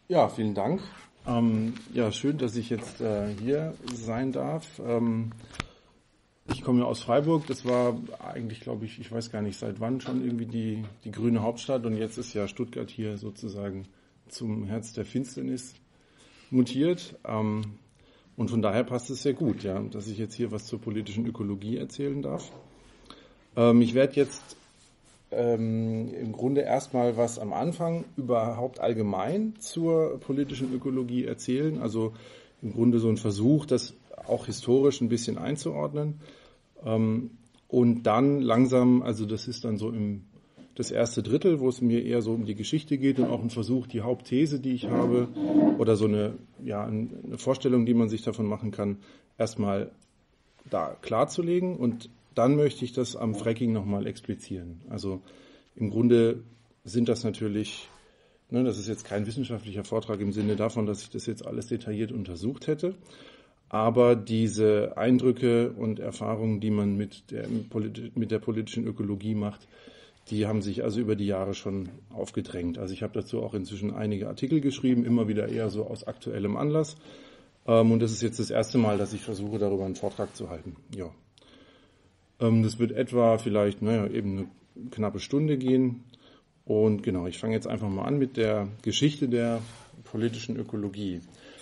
Ja, vielen Dank. Ja, schön, dass ich jetzt hier sein darf. Ich komme ja aus Freiburg. Das war eigentlich, glaube ich weiß gar nicht seit wann schon irgendwie die grüne Hauptstadt. Und jetzt ist ja Stuttgart hier sozusagen zum Herz der Finsternis mutiert. Und von daher passt es sehr gut, ja, dass ich jetzt hier was zur politischen Ökologie erzählen darf. Ich werde jetzt im Grunde erstmal was am Anfang überhaupt allgemein zur politischen Ökologie erzählen. Also im Grunde so ein Versuch, das auch historisch ein bisschen einzuordnen. Und dann langsam, also das ist dann so das erste Drittel, wo es mir eher so um die Geschichte geht und auch ein Versuch, die Hauptthese, die ich habe, oder so eine Vorstellung, die man sich davon machen kann, erstmal da klarzulegen. Und dann möchte ich das am Fracking nochmal explizieren. Also im Grunde sind das natürlich, das ist jetzt kein wissenschaftlicher Vortrag im Sinne davon, dass ich das jetzt alles detailliert untersucht hätte, aber diese Eindrücke und Erfahrungen, die man mit der politischen Ökologie macht, die haben sich also über die Jahre schon aufgedrängt. Also ich habe dazu auch inzwischen einige Artikel geschrieben, immer wieder eher so aus aktuellem Anlass. Und das ist jetzt das erste Mal, dass ich versuche, darüber einen Vortrag zu halten. Ja. Das wird etwa vielleicht, eben eine knappe Stunde gehen. Und genau, ich fange jetzt einfach mal an mit der Geschichte der politischen Ökologie.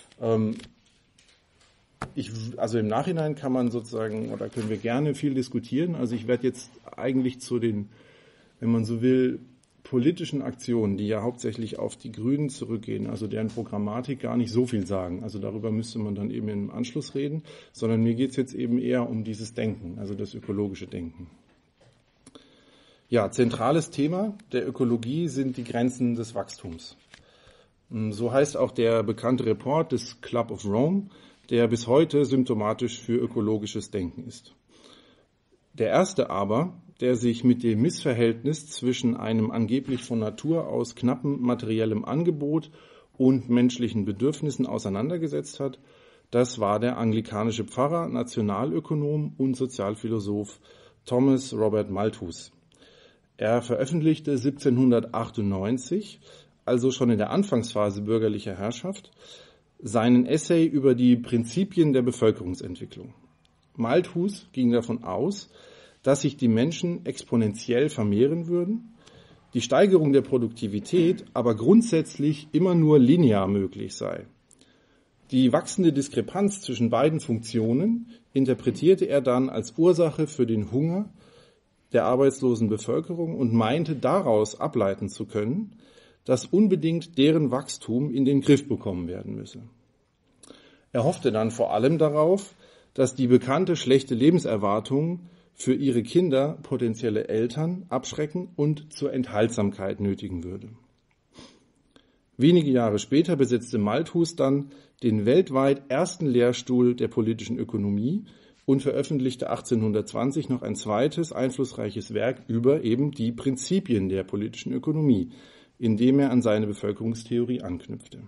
Also im Nachhinein kann man sozusagen, oder können wir gerne viel diskutieren. Also ich werde jetzt eigentlich zu den, wenn man so will, politischen Aktionen, die ja hauptsächlich auf die Grünen zurückgehen, also deren Programmatik, gar nicht so viel sagen. Also darüber müsste man dann eben im Anschluss reden, sondern mir geht es jetzt eben eher um dieses Denken, also das ökologische Denken. Ja, zentrales Thema der Ökologie sind die Grenzen des Wachstums. So heißt auch der bekannte Report des Club of Rome, der bis heute symptomatisch für ökologisches Denken ist. Der erste aber, der sich mit dem Missverhältnis zwischen einem angeblich von Natur aus knappen materiellem Angebot und menschlichen Bedürfnissen auseinandergesetzt hat, das war der anglikanische Pfarrer, Nationalökonom und Sozialphilosoph Thomas Robert Malthus. Er veröffentlichte 1798, also schon in der Anfangsphase bürgerlicher Herrschaft, seinen Essay über die Prinzipien der Bevölkerungsentwicklung. Malthus ging davon aus, dass sich die Menschen exponentiell vermehren würden, die Steigerung der Produktivität aber grundsätzlich immer nur linear möglich sei. Die wachsende Diskrepanz zwischen beiden Funktionen interpretierte er dann als Ursache für den Hunger der arbeitslosen Bevölkerung und meinte daraus ableiten zu können, dass unbedingt deren Wachstum in den Griff bekommen werden müsse. Er hoffte dann vor allem darauf, dass die bekannte schlechte Lebenserwartung für ihre Kinder potenzielle Eltern abschrecken und zur Enthaltsamkeit nötigen würde. Wenige Jahre später besetzte Malthus dann den weltweit ersten Lehrstuhl der politischen Ökonomie und veröffentlichte 1820 noch ein zweites einflussreiches Werk über eben die Prinzipien der politischen Ökonomie, in dem er an seine Bevölkerungstheorie anknüpfte.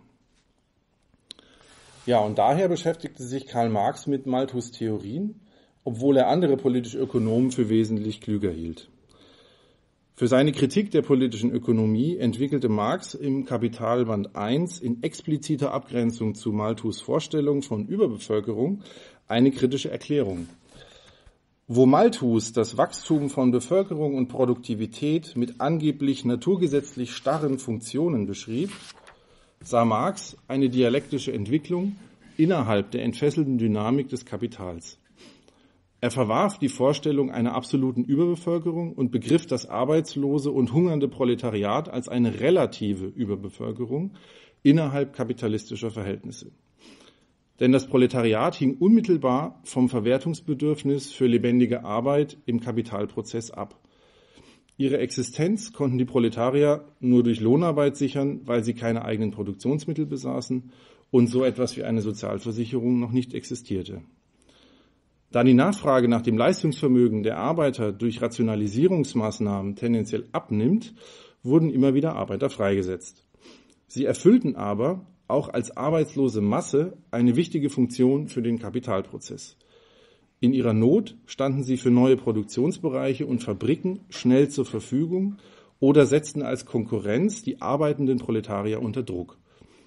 Ja, und daher beschäftigte sich Karl Marx mit Malthus' Theorien, obwohl er andere politische Ökonomen für wesentlich klüger hielt. Für seine Kritik der politischen Ökonomie entwickelte Marx im Kapitalband 1 in expliziter Abgrenzung zu Malthus' Vorstellung von Überbevölkerung eine kritische Erklärung. Wo Malthus das Wachstum von Bevölkerung und Produktivität mit angeblich naturgesetzlich starren Funktionen beschrieb, sah Marx eine dialektische Entwicklung innerhalb der entfesselten Dynamik des Kapitals. Er verwarf die Vorstellung einer absoluten Überbevölkerung und begriff das arbeitslose und hungernde Proletariat als eine relative Überbevölkerung innerhalb kapitalistischer Verhältnisse. Denn das Proletariat hing unmittelbar vom Verwertungsbedürfnis für lebendige Arbeit im Kapitalprozess ab. Ihre Existenz konnten die Proletarier nur durch Lohnarbeit sichern, weil sie keine eigenen Produktionsmittel besaßen und so etwas wie eine Sozialversicherung noch nicht existierte. Da die Nachfrage nach dem Leistungsvermögen der Arbeiter durch Rationalisierungsmaßnahmen tendenziell abnimmt, wurden immer wieder Arbeiter freigesetzt. Sie erfüllten aber auch als arbeitslose Masse eine wichtige Funktion für den Kapitalprozess. In ihrer Not standen sie für neue Produktionsbereiche und Fabriken schnell zur Verfügung oder setzten als Konkurrenz die arbeitenden Proletarier unter Druck.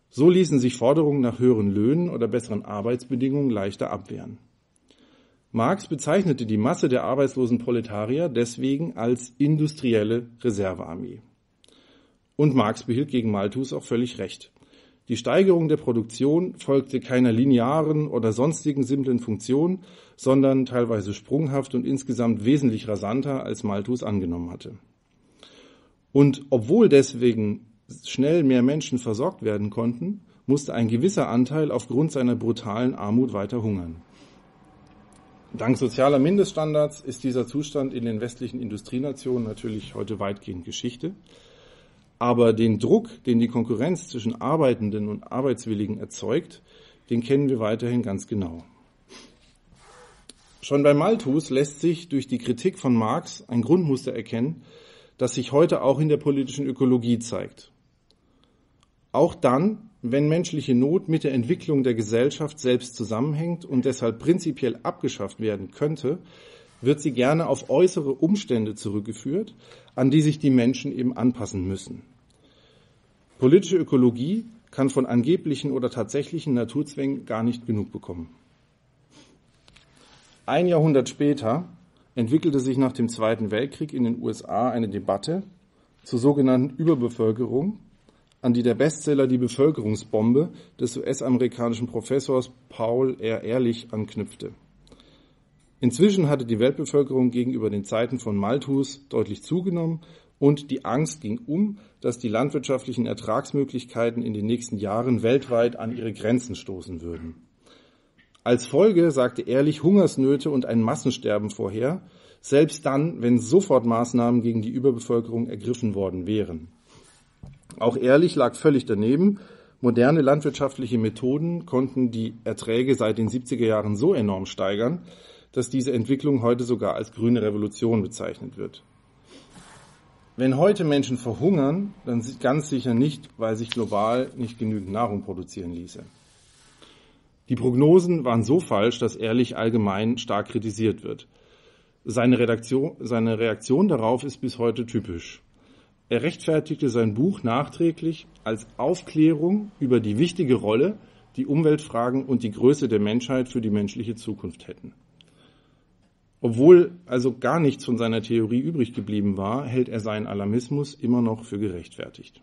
So ließen sich Forderungen nach höheren Löhnen oder besseren Arbeitsbedingungen leichter abwehren. Marx bezeichnete die Masse der arbeitslosen Proletarier deswegen als industrielle Reservearmee. Und Marx behielt gegen Malthus auch völlig recht. Die Steigerung der Produktion folgte keiner linearen oder sonstigen simplen Funktion, sondern teilweise sprunghaft und insgesamt wesentlich rasanter, als Malthus angenommen hatte. Und obwohl deswegen schnell mehr Menschen versorgt werden konnten, musste ein gewisser Anteil aufgrund seiner brutalen Armut weiter hungern. Dank sozialer Mindeststandards ist dieser Zustand in den westlichen Industrienationen natürlich heute weitgehend Geschichte. Aber den Druck, den die Konkurrenz zwischen Arbeitenden und Arbeitswilligen erzeugt, den kennen wir weiterhin ganz genau. Schon bei Malthus lässt sich durch die Kritik von Marx ein Grundmuster erkennen, das sich heute auch in der politischen Ökologie zeigt. Auch dann, wenn menschliche Not mit der Entwicklung der Gesellschaft selbst zusammenhängt und deshalb prinzipiell abgeschafft werden könnte, wird sie gerne auf äußere Umstände zurückgeführt, an die sich die Menschen eben anpassen müssen. Politische Ökologie kann von angeblichen oder tatsächlichen Naturzwängen gar nicht genug bekommen. Ein Jahrhundert später entwickelte sich nach dem Zweiten Weltkrieg in den USA eine Debatte zur sogenannten Überbevölkerung, an die der Bestseller Die Bevölkerungsbombe des US-amerikanischen Professors Paul R. Ehrlich anknüpfte. Inzwischen hatte die Weltbevölkerung gegenüber den Zeiten von Malthus deutlich zugenommen und die Angst ging um, dass die landwirtschaftlichen Ertragsmöglichkeiten in den nächsten Jahren weltweit an ihre Grenzen stoßen würden. Als Folge sagte Ehrlich Hungersnöte und ein Massensterben vorher, selbst dann, wenn sofort Maßnahmen gegen die Überbevölkerung ergriffen worden wären. Auch Ehrlich lag völlig daneben. Moderne landwirtschaftliche Methoden konnten die Erträge seit den 70er Jahren so enorm steigern, dass diese Entwicklung heute sogar als grüne Revolution bezeichnet wird. Wenn heute Menschen verhungern, dann ganz sicher nicht, weil sich global nicht genügend Nahrung produzieren ließe. Die Prognosen waren so falsch, dass Ehrlich allgemein stark kritisiert wird. Seine Reaktion darauf ist bis heute typisch. Er rechtfertigte sein Buch nachträglich als Aufklärung über die wichtige Rolle, die Umweltfragen und die Größe der Menschheit für die menschliche Zukunft hätten. Obwohl also gar nichts von seiner Theorie übrig geblieben war, hält er seinen Alarmismus immer noch für gerechtfertigt.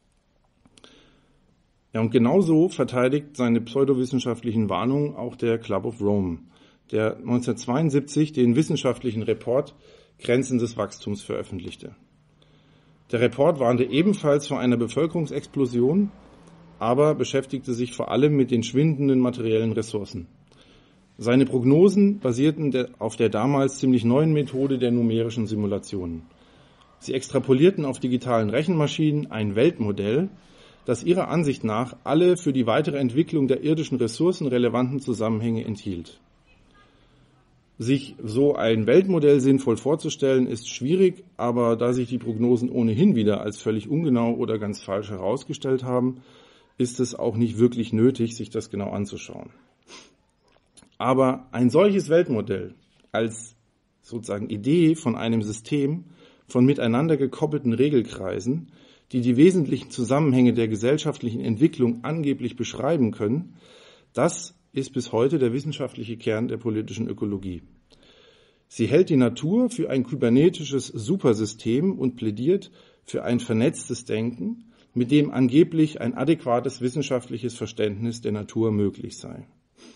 Ja, und genauso verteidigt seine pseudowissenschaftlichen Warnungen auch der Club of Rome, der 1972 den wissenschaftlichen Report Grenzen des Wachstums veröffentlichte. Der Report warnte ebenfalls vor einer Bevölkerungsexplosion, aber beschäftigte sich vor allem mit den schwindenden materiellen Ressourcen. Seine Prognosen basierten auf der damals ziemlich neuen Methode der numerischen Simulationen. Sie extrapolierten auf digitalen Rechenmaschinen ein Weltmodell, das ihrer Ansicht nach alle für die weitere Entwicklung der irdischen Ressourcen relevanten Zusammenhänge enthielt. Sich so ein Weltmodell sinnvoll vorzustellen, ist schwierig, aber da sich die Prognosen ohnehin wieder als völlig ungenau oder ganz falsch herausgestellt haben, ist es auch nicht wirklich nötig, sich das genau anzuschauen. Aber ein solches Weltmodell als sozusagen Idee von einem System von miteinander gekoppelten Regelkreisen, die die wesentlichen Zusammenhänge der gesellschaftlichen Entwicklung angeblich beschreiben können, das ist bis heute der wissenschaftliche Kern der politischen Ökologie. Sie hält die Natur für ein kybernetisches Supersystem und plädiert für ein vernetztes Denken, mit dem angeblich ein adäquates wissenschaftliches Verständnis der Natur möglich sei.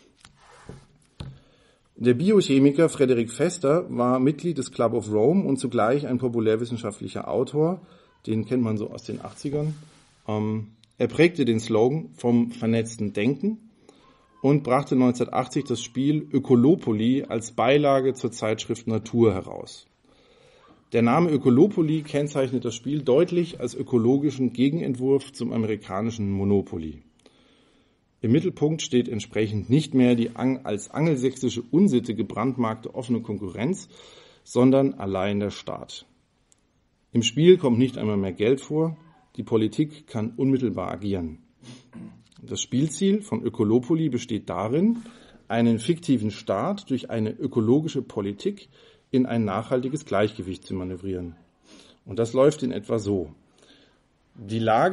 Der Biochemiker Frederick Vester war Mitglied des Club of Rome und zugleich ein populärwissenschaftlicher Autor, den kennt man so aus den 80ern. Er prägte den Slogan vom vernetzten Denken und brachte 1980 das Spiel Ökolopoly als Beilage zur Zeitschrift Natur heraus. Der Name Ökolopoly kennzeichnet das Spiel deutlich als ökologischen Gegenentwurf zum amerikanischen Monopoly. Im Mittelpunkt steht entsprechend nicht mehr die als angelsächsische Unsitte gebrandmarkte offene Konkurrenz, sondern allein der Staat. Im Spiel kommt nicht einmal mehr Geld vor, die Politik kann unmittelbar agieren. Das Spielziel von Ökolopoly besteht darin, einen fiktiven Staat durch eine ökologische Politik in ein nachhaltiges Gleichgewicht zu manövrieren. Und das läuft in etwa so. Die Lage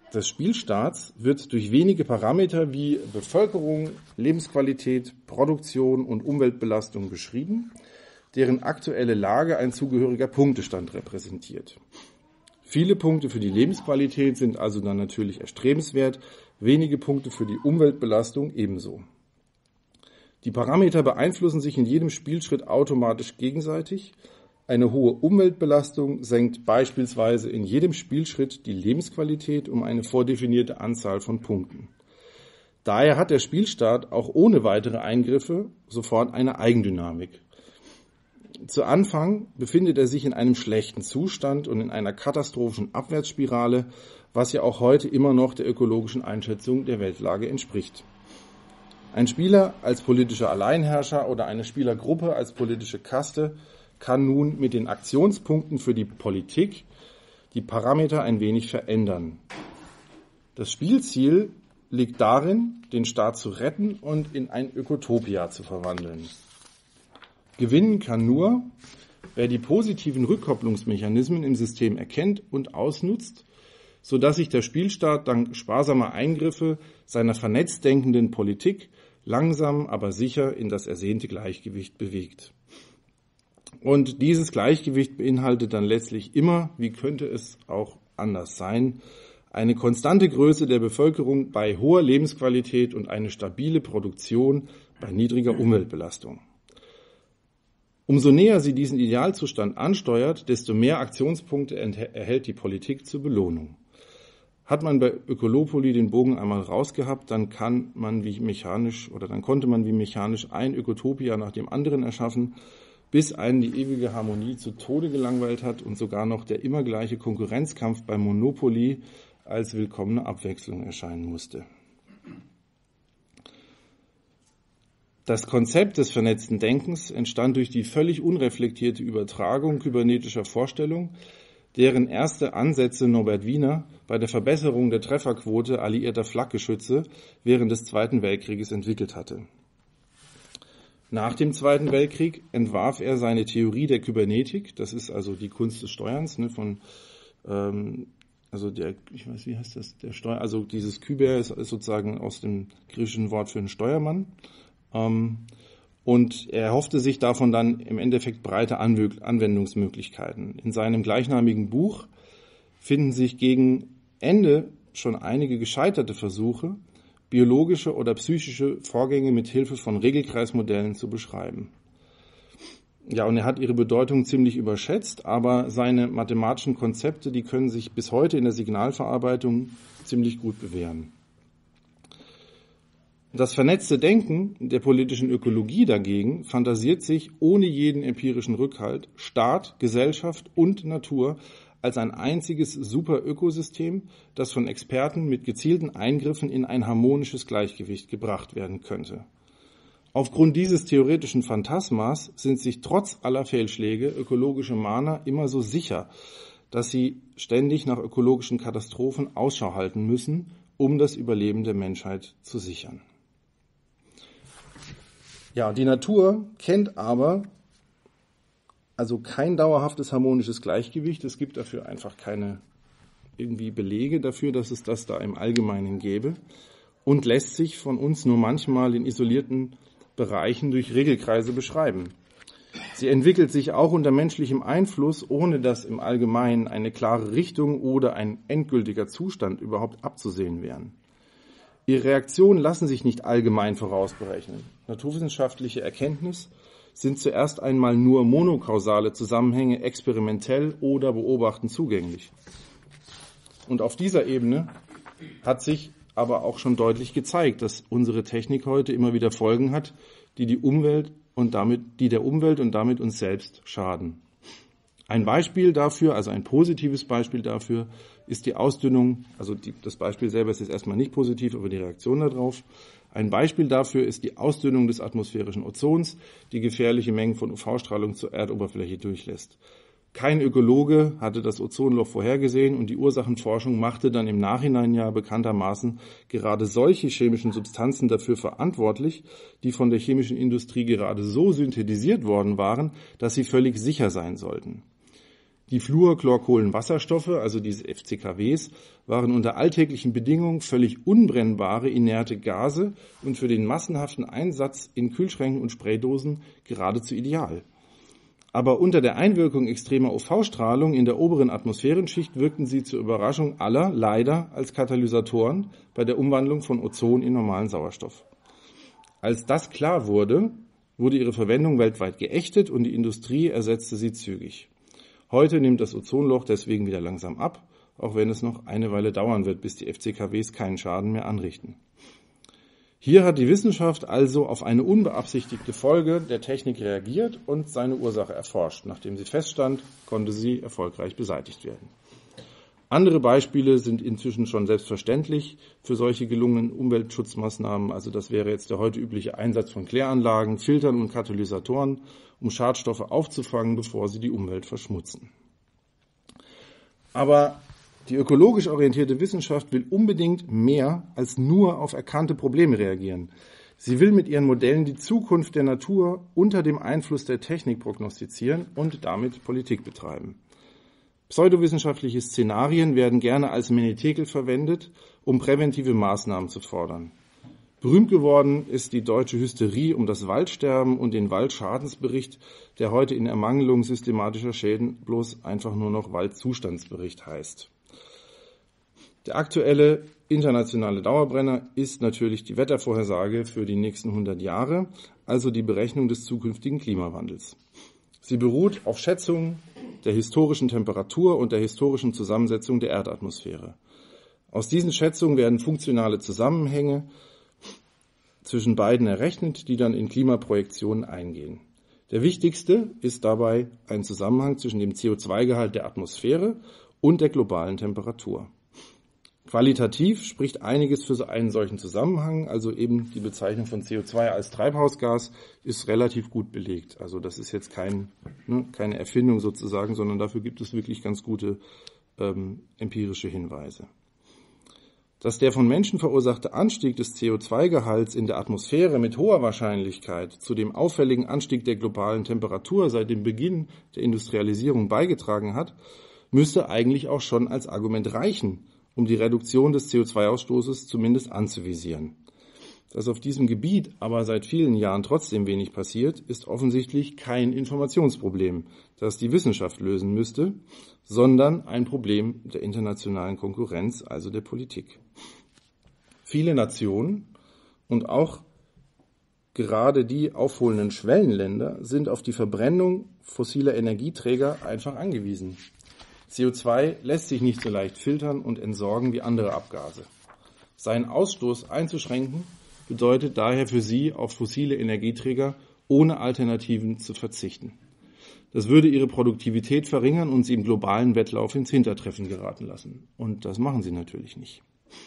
des Spielstaats wird durch wenige Parameter wie Bevölkerung, Lebensqualität, Produktion und Umweltbelastung beschrieben, deren aktuelle Lage ein zugehöriger Punktestand repräsentiert. Viele Punkte für die Lebensqualität sind also dann natürlich erstrebenswert, wenige Punkte für die Umweltbelastung ebenso. Die Parameter beeinflussen sich in jedem Spielschritt automatisch gegenseitig. Eine hohe Umweltbelastung senkt beispielsweise in jedem Spielschritt die Lebensqualität um eine vordefinierte Anzahl von Punkten. Daher hat der Spielstaat auch ohne weitere Eingriffe sofort eine Eigendynamik. Zu Anfang befindet er sich in einem schlechten Zustand und in einer katastrophischen Abwärtsspirale, was ja auch heute immer noch der ökologischen Einschätzung der Weltlage entspricht. Ein Spieler als politischer Alleinherrscher oder eine Spielergruppe als politische Kaste kann nun mit den Aktionspunkten für die Politik die Parameter ein wenig verändern. Das Spielziel liegt darin, den Staat zu retten und in ein Ökotopia zu verwandeln. Gewinnen kann nur, wer die positiven Rückkopplungsmechanismen im System erkennt und ausnutzt, sodass sich der Spielstaat dank sparsamer Eingriffe seiner vernetzt denkenden Politik langsam, aber sicher in das ersehnte Gleichgewicht bewegt. Und dieses Gleichgewicht beinhaltet dann letztlich immer, wie könnte es auch anders sein, eine konstante Größe der Bevölkerung bei hoher Lebensqualität und eine stabile Produktion bei niedriger Umweltbelastung. Umso näher sie diesen Idealzustand ansteuert, desto mehr Aktionspunkte erhält die Politik zur Belohnung. Hat man bei Ökolopoly den Bogen einmal rausgehabt, dann konnte man wie mechanisch ein Ökotopia nach dem anderen erschaffen, bis einen die ewige Harmonie zu Tode gelangweilt hat und sogar noch der immer gleiche Konkurrenzkampf beim Monopoly als willkommene Abwechslung erscheinen musste. Das Konzept des vernetzten Denkens entstand durch die völlig unreflektierte Übertragung kybernetischer Vorstellungen, deren erste Ansätze Norbert Wiener bei der Verbesserung der Trefferquote alliierter Flakgeschütze während des Zweiten Weltkrieges entwickelt hatte. Nach dem Zweiten Weltkrieg entwarf er seine Theorie der Kybernetik, das ist also die Kunst des Steuerns, dieses Kyber ist sozusagen aus dem griechischen Wort für einen Steuermann. Und er erhoffte sich davon dann im Endeffekt breite Anwendungsmöglichkeiten. In seinem gleichnamigen Buch finden sich gegen Ende schon einige gescheiterte Versuche, biologische oder psychische Vorgänge mit Hilfe von Regelkreismodellen zu beschreiben. Ja, und er hat ihre Bedeutung ziemlich überschätzt, aber seine mathematischen Konzepte, die können sich bis heute in der Signalverarbeitung ziemlich gut bewähren. Das vernetzte Denken der politischen Ökologie dagegen fantasiert sich ohne jeden empirischen Rückhalt Staat, Gesellschaft und Natur als ein einziges Super-Ökosystem, das von Experten mit gezielten Eingriffen in ein harmonisches Gleichgewicht gebracht werden könnte. Aufgrund dieses theoretischen Phantasmas sind sich trotz aller Fehlschläge ökologische Mahner immer so sicher, dass sie ständig nach ökologischen Katastrophen Ausschau halten müssen, um das Überleben der Menschheit zu sichern. Ja, die Natur kennt aber kein dauerhaftes harmonisches Gleichgewicht. Es gibt dafür einfach keine irgendwie Belege dafür, dass es das da im Allgemeinen gäbe und lässt sich von uns nur manchmal in isolierten Bereichen durch Regelkreise beschreiben. Sie entwickelt sich auch unter menschlichem Einfluss, ohne dass im Allgemeinen eine klare Richtung oder ein endgültiger Zustand überhaupt abzusehen wären. Ihre Reaktionen lassen sich nicht allgemein vorausberechnen. Naturwissenschaftliche Erkenntnis sind zuerst einmal nur monokausale Zusammenhänge experimentell oder beobachtend zugänglich. Und auf dieser Ebene hat sich aber auch schon deutlich gezeigt, dass unsere Technik heute immer wieder Folgen hat, die der Umwelt und damit uns selbst schaden. Ein Beispiel dafür, also ein positives Beispiel dafür, ist die Ausdünnung, das Beispiel selber ist jetzt erstmal nicht positiv, aber die Reaktion darauf. Ein Beispiel dafür ist die Ausdünnung des atmosphärischen Ozons, die gefährliche Mengen von UV-Strahlung zur Erdoberfläche durchlässt. Kein Ökologe hatte das Ozonloch vorhergesehen und die Ursachenforschung machte dann im Nachhinein ja bekanntermaßen gerade solche chemischen Substanzen dafür verantwortlich, die von der chemischen Industrie gerade so synthetisiert worden waren, dass sie völlig sicher sein sollten. Die Fluorchlorkohlenwasserstoffe, also diese FCKWs, waren unter alltäglichen Bedingungen völlig unbrennbare, inerte Gase und für den massenhaften Einsatz in Kühlschränken und Spraydosen geradezu ideal. Aber unter der Einwirkung extremer UV-Strahlung in der oberen Atmosphärenschicht wirkten sie zur Überraschung aller leider als Katalysatoren bei der Umwandlung von Ozon in normalen Sauerstoff. Als das klar wurde, wurde ihre Verwendung weltweit geächtet und die Industrie ersetzte sie zügig. Heute nimmt das Ozonloch deswegen wieder langsam ab, auch wenn es noch eine Weile dauern wird, bis die FCKWs keinen Schaden mehr anrichten. Hier hat die Wissenschaft also auf eine unbeabsichtigte Folge der Technik reagiert und seine Ursache erforscht. Nachdem sie feststand, konnte sie erfolgreich beseitigt werden. Andere Beispiele sind inzwischen schon selbstverständlich für solche gelungenen Umweltschutzmaßnahmen. Also das wäre jetzt der heute übliche Einsatz von Kläranlagen, Filtern und Katalysatoren, um Schadstoffe aufzufangen, bevor sie die Umwelt verschmutzen. Aber die ökologisch orientierte Wissenschaft will unbedingt mehr als nur auf erkannte Probleme reagieren. Sie will mit ihren Modellen die Zukunft der Natur unter dem Einfluss der Technik prognostizieren und damit Politik betreiben. Pseudowissenschaftliche Szenarien werden gerne als Menetekel verwendet, um präventive Maßnahmen zu fordern. Berühmt geworden ist die deutsche Hysterie um das Waldsterben und den Waldschadensbericht, der heute in Ermangelung systematischer Schäden bloß einfach nur noch Waldzustandsbericht heißt. Der aktuelle internationale Dauerbrenner ist natürlich die Wettervorhersage für die nächsten 100 Jahre, also die Berechnung des zukünftigen Klimawandels. Sie beruht auf Schätzungen der historischen Temperatur und der historischen Zusammensetzung der Erdatmosphäre. Aus diesen Schätzungen werden funktionale Zusammenhänge zwischen beiden errechnet, die dann in Klimaprojektionen eingehen. Der wichtigste ist dabei ein Zusammenhang zwischen dem CO2-Gehalt der Atmosphäre und der globalen Temperatur. Qualitativ spricht einiges für einen solchen Zusammenhang, also eben die Bezeichnung von CO2 als Treibhausgas ist relativ gut belegt. Also das ist jetzt keine Erfindung sozusagen, sondern dafür gibt es wirklich ganz gute empirische Hinweise. Dass der von Menschen verursachte Anstieg des CO2-Gehalts in der Atmosphäre mit hoher Wahrscheinlichkeit zu dem auffälligen Anstieg der globalen Temperatur seit dem Beginn der Industrialisierung beigetragen hat, müsste eigentlich auch schon als Argument reichen, um die Reduktion des CO2-Ausstoßes zumindest anzuvisieren. Dass auf diesem Gebiet aber seit vielen Jahren trotzdem wenig passiert, ist offensichtlich kein Informationsproblem, das die Wissenschaft lösen müsste, sondern ein Problem der internationalen Konkurrenz, also der Politik. Viele Nationen und auch gerade die aufholenden Schwellenländer sind auf die Verbrennung fossiler Energieträger einfach angewiesen. CO2 lässt sich nicht so leicht filtern und entsorgen wie andere Abgase. Seinen Ausstoß einzuschränken bedeutet daher für sie, auf fossile Energieträger ohne Alternativen zu verzichten. Das würde ihre Produktivität verringern und sie im globalen Wettlauf ins Hintertreffen geraten lassen. Und das machen sie natürlich nicht.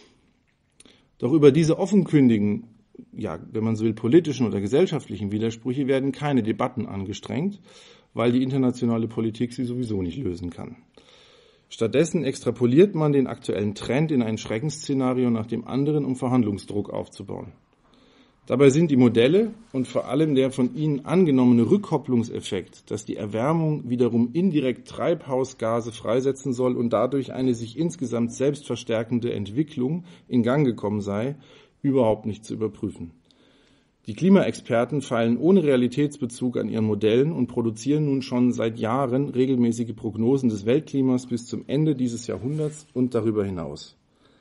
Doch über diese offenkundigen, wenn man so will, politischen oder gesellschaftlichen Widersprüche werden keine Debatten angestrengt, weil die internationale Politik sie sowieso nicht lösen kann. Stattdessen extrapoliert man den aktuellen Trend in ein Schreckensszenario nach dem anderen, um Verhandlungsdruck aufzubauen. Dabei sind die Modelle und vor allem der von ihnen angenommene Rückkopplungseffekt, dass die Erwärmung wiederum indirekt Treibhausgase freisetzen soll und dadurch eine sich insgesamt selbst verstärkende Entwicklung in Gang gekommen sei, überhaupt nicht zu überprüfen. Die Klimaexperten feilen ohne Realitätsbezug an ihren Modellen und produzieren nun schon seit Jahren regelmäßige Prognosen des Weltklimas bis zum Ende dieses Jahrhunderts und darüber hinaus.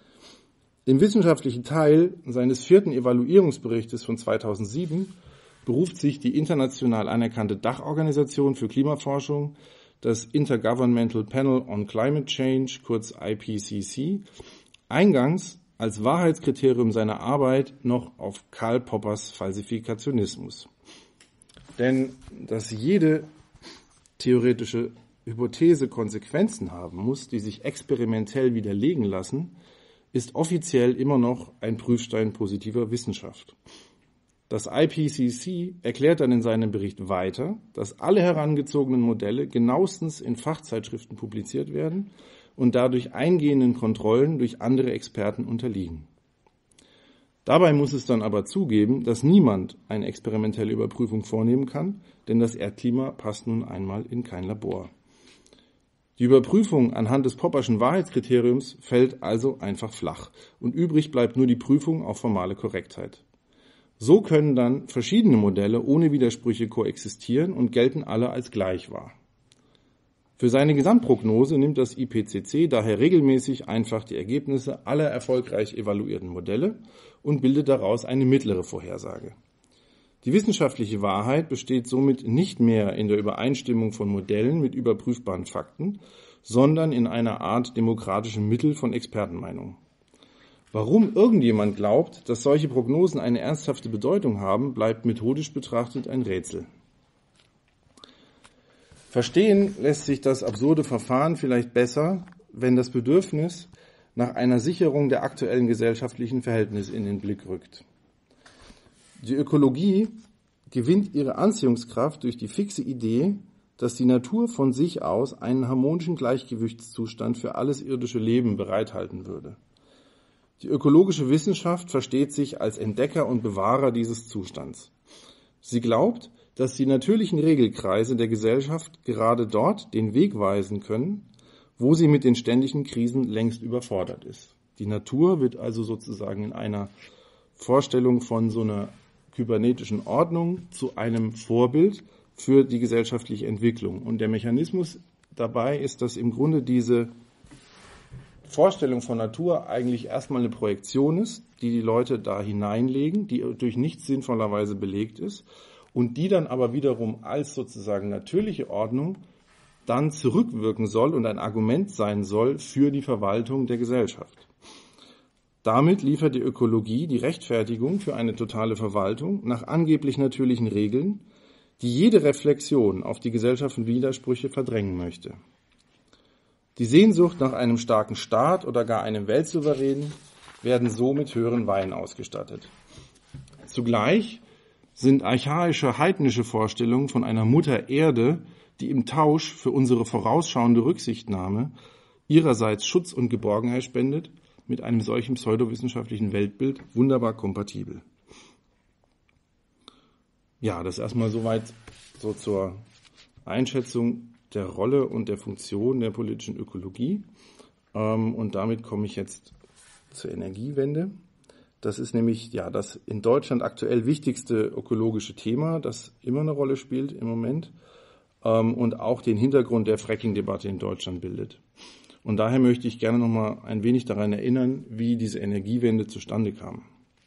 Im wissenschaftlichen Teil seines 4. Evaluierungsberichtes von 2007 beruft sich die international anerkannte Dachorganisation für Klimaforschung, das Intergovernmental Panel on Climate Change, kurz IPCC, eingangs als Wahrheitskriterium seiner Arbeit noch auf Karl Poppers Falsifikationismus. Denn dass jede theoretische Hypothese Konsequenzen haben muss, die sich experimentell widerlegen lassen, ist offiziell immer noch ein Prüfstein positiver Wissenschaft. Das IPCC erklärt dann in seinem Bericht weiter, dass alle herangezogenen Modelle genauestens in Fachzeitschriften publiziert werden und dadurch eingehenden Kontrollen durch andere Experten unterliegen. Dabei muss es dann aber zugeben, dass niemand eine experimentelle Überprüfung vornehmen kann, denn das Erdklima passt nun einmal in kein Labor. Die Überprüfung anhand des Popperschen Wahrheitskriteriums fällt also einfach flach und übrig bleibt nur die Prüfung auf formale Korrektheit. So können dann verschiedene Modelle ohne Widersprüche koexistieren und gelten alle als gleich wahr. Für seine Gesamtprognose nimmt das IPCC daher regelmäßig einfach die Ergebnisse aller erfolgreich evaluierten Modelle und bildet daraus eine mittlere Vorhersage. Die wissenschaftliche Wahrheit besteht somit nicht mehr in der Übereinstimmung von Modellen mit überprüfbaren Fakten, sondern in einer Art demokratischem Mittel von Expertenmeinungen. Warum irgendjemand glaubt, dass solche Prognosen eine ernsthafte Bedeutung haben, bleibt methodisch betrachtet ein Rätsel. Verstehen lässt sich das absurde Verfahren vielleicht besser, wenn das Bedürfnis nach einer Sicherung der aktuellen gesellschaftlichen Verhältnisse in den Blick rückt. Die Ökologie gewinnt ihre Anziehungskraft durch die fixe Idee, dass die Natur von sich aus einen harmonischen Gleichgewichtszustand für alles irdische Leben bereithalten würde. Die ökologische Wissenschaft versteht sich als Entdecker und Bewahrer dieses Zustands. Sie glaubt, dass die natürlichen Regelkreise der Gesellschaft gerade dort den Weg weisen können, wo sie mit den ständigen Krisen längst überfordert ist. Die Natur wird also sozusagen in einer Vorstellung von so einer kybernetischen Ordnung zu einem Vorbild für die gesellschaftliche Entwicklung. Und der Mechanismus dabei ist, dass im Grunde diese Vorstellung von Natur eigentlich erstmal eine Projektion ist, die die Leute da hineinlegen, die durch nichts sinnvollerweise belegt ist und die dann aber wiederum als sozusagen natürliche Ordnung dann zurückwirken soll und ein Argument sein soll für die Verwaltung der Gesellschaft. Damit liefert die Ökologie die Rechtfertigung für eine totale Verwaltung nach angeblich natürlichen Regeln, die jede Reflexion auf die Gesellschaft und Widersprüche verdrängen möchte. Die Sehnsucht nach einem starken Staat oder gar einem Weltsouverän werden so mit höheren Weihen ausgestattet. Zugleich sind archaische heidnische Vorstellungen von einer Mutter Erde, die im Tausch für unsere vorausschauende Rücksichtnahme ihrerseits Schutz und Geborgenheit spendet, mit einem solchen pseudowissenschaftlichen Weltbild wunderbar kompatibel. Ja, das erstmal soweit so zur Einschätzung der Rolle und der Funktion der politischen Ökologie. Und damit komme ich jetzt zur Energiewende. Das ist nämlich das in Deutschland aktuell wichtigste ökologische Thema, das immer eine Rolle spielt im Moment und auch den Hintergrund der Fracking-Debatte in Deutschland bildet. Und daher möchte ich gerne noch mal ein wenig daran erinnern, wie diese Energiewende zustande kam.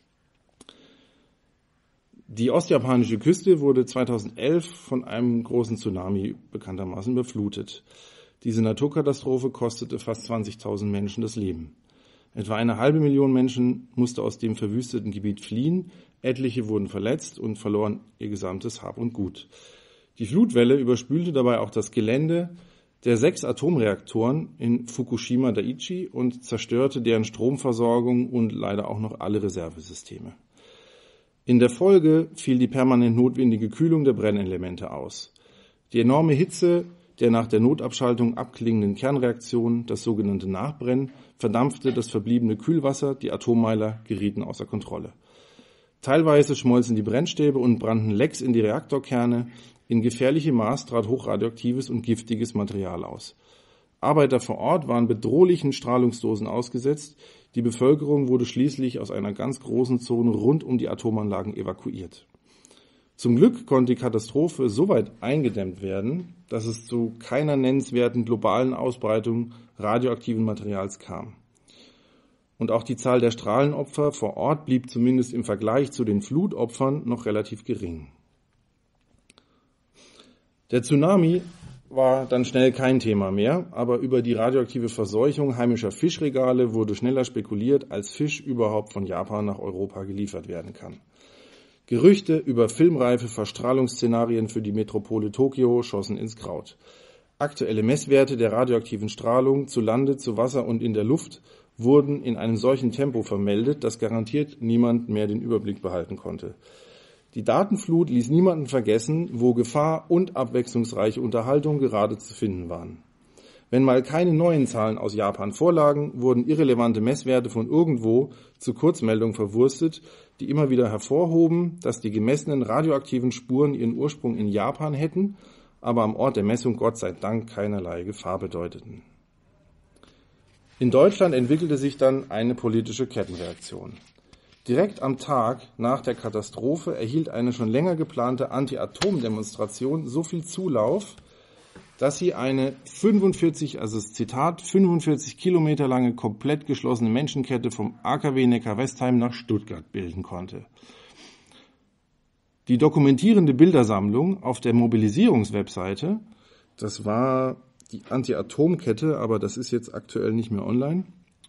Die ostjapanische Küste wurde 2011 von einem großen Tsunami bekanntermaßen überflutet. Diese Naturkatastrophe kostete fast 20.000 Menschen das Leben. Etwa 500.000 Menschen mussten aus dem verwüsteten Gebiet fliehen, etliche wurden verletzt und verloren ihr gesamtes Hab und Gut. Die Flutwelle überspülte dabei auch das Gelände der 6 Atomreaktoren in Fukushima Daiichi und zerstörte deren Stromversorgung und leider auch noch alle Reservesysteme. In der Folge fiel die permanent notwendige Kühlung der Brennelemente aus. Die enorme Hitze der nach der Notabschaltung abklingenden Kernreaktion, das sogenannte Nachbrennen, verdampfte das verbliebene Kühlwasser, die Atommeiler gerieten außer Kontrolle. Teilweise schmolzen die Brennstäbe und brannten Lecks in die Reaktorkerne. In gefährlichem Maß trat hochradioaktives und giftiges Material aus. Arbeiter vor Ort waren bedrohlichen Strahlungsdosen ausgesetzt. Die Bevölkerung wurde schließlich aus einer ganz großen Zone rund um die Atomanlagen evakuiert. Zum Glück konnte die Katastrophe so weit eingedämmt werden, dass es zu keiner nennenswerten globalen Ausbreitung radioaktiven Materials kam. Und auch die Zahl der Strahlenopfer vor Ort blieb zumindest im Vergleich zu den Flutopfern noch relativ gering. Der Tsunami war dann schnell kein Thema mehr, aber über die radioaktive Verseuchung heimischer Fischregale wurde schneller spekuliert, als Fisch überhaupt von Japan nach Europa geliefert werden kann. Gerüchte über filmreife Verstrahlungsszenarien für die Metropole Tokio schossen ins Kraut. Aktuelle Messwerte der radioaktiven Strahlung zu Lande, zu Wasser und in der Luft wurden in einem solchen Tempo vermeldet, dass garantiert niemand mehr den Überblick behalten konnte. Die Datenflut ließ niemanden vergessen, wo Gefahr und abwechslungsreiche Unterhaltung gerade zu finden waren. Wenn mal keine neuen Zahlen aus Japan vorlagen, wurden irrelevante Messwerte von irgendwo zu Kurzmeldungen verwurstet, die immer wieder hervorhoben, dass die gemessenen radioaktiven Spuren ihren Ursprung in Japan hätten, aber am Ort der Messung Gott sei Dank keinerlei Gefahr bedeuteten. In Deutschland entwickelte sich dann eine politische Kettenreaktion. Direkt am Tag nach der Katastrophe erhielt eine schon länger geplante Anti-Atom-Demonstration so viel Zulauf, dass sie eine 45 Kilometer lange komplett geschlossene Menschenkette vom AKW Neckar-Westheim nach Stuttgart bilden konnte. Die dokumentierende Bildersammlung auf der Mobilisierungswebseite, das war die Anti-Atom-Kette, aber das ist jetzt aktuell nicht mehr online,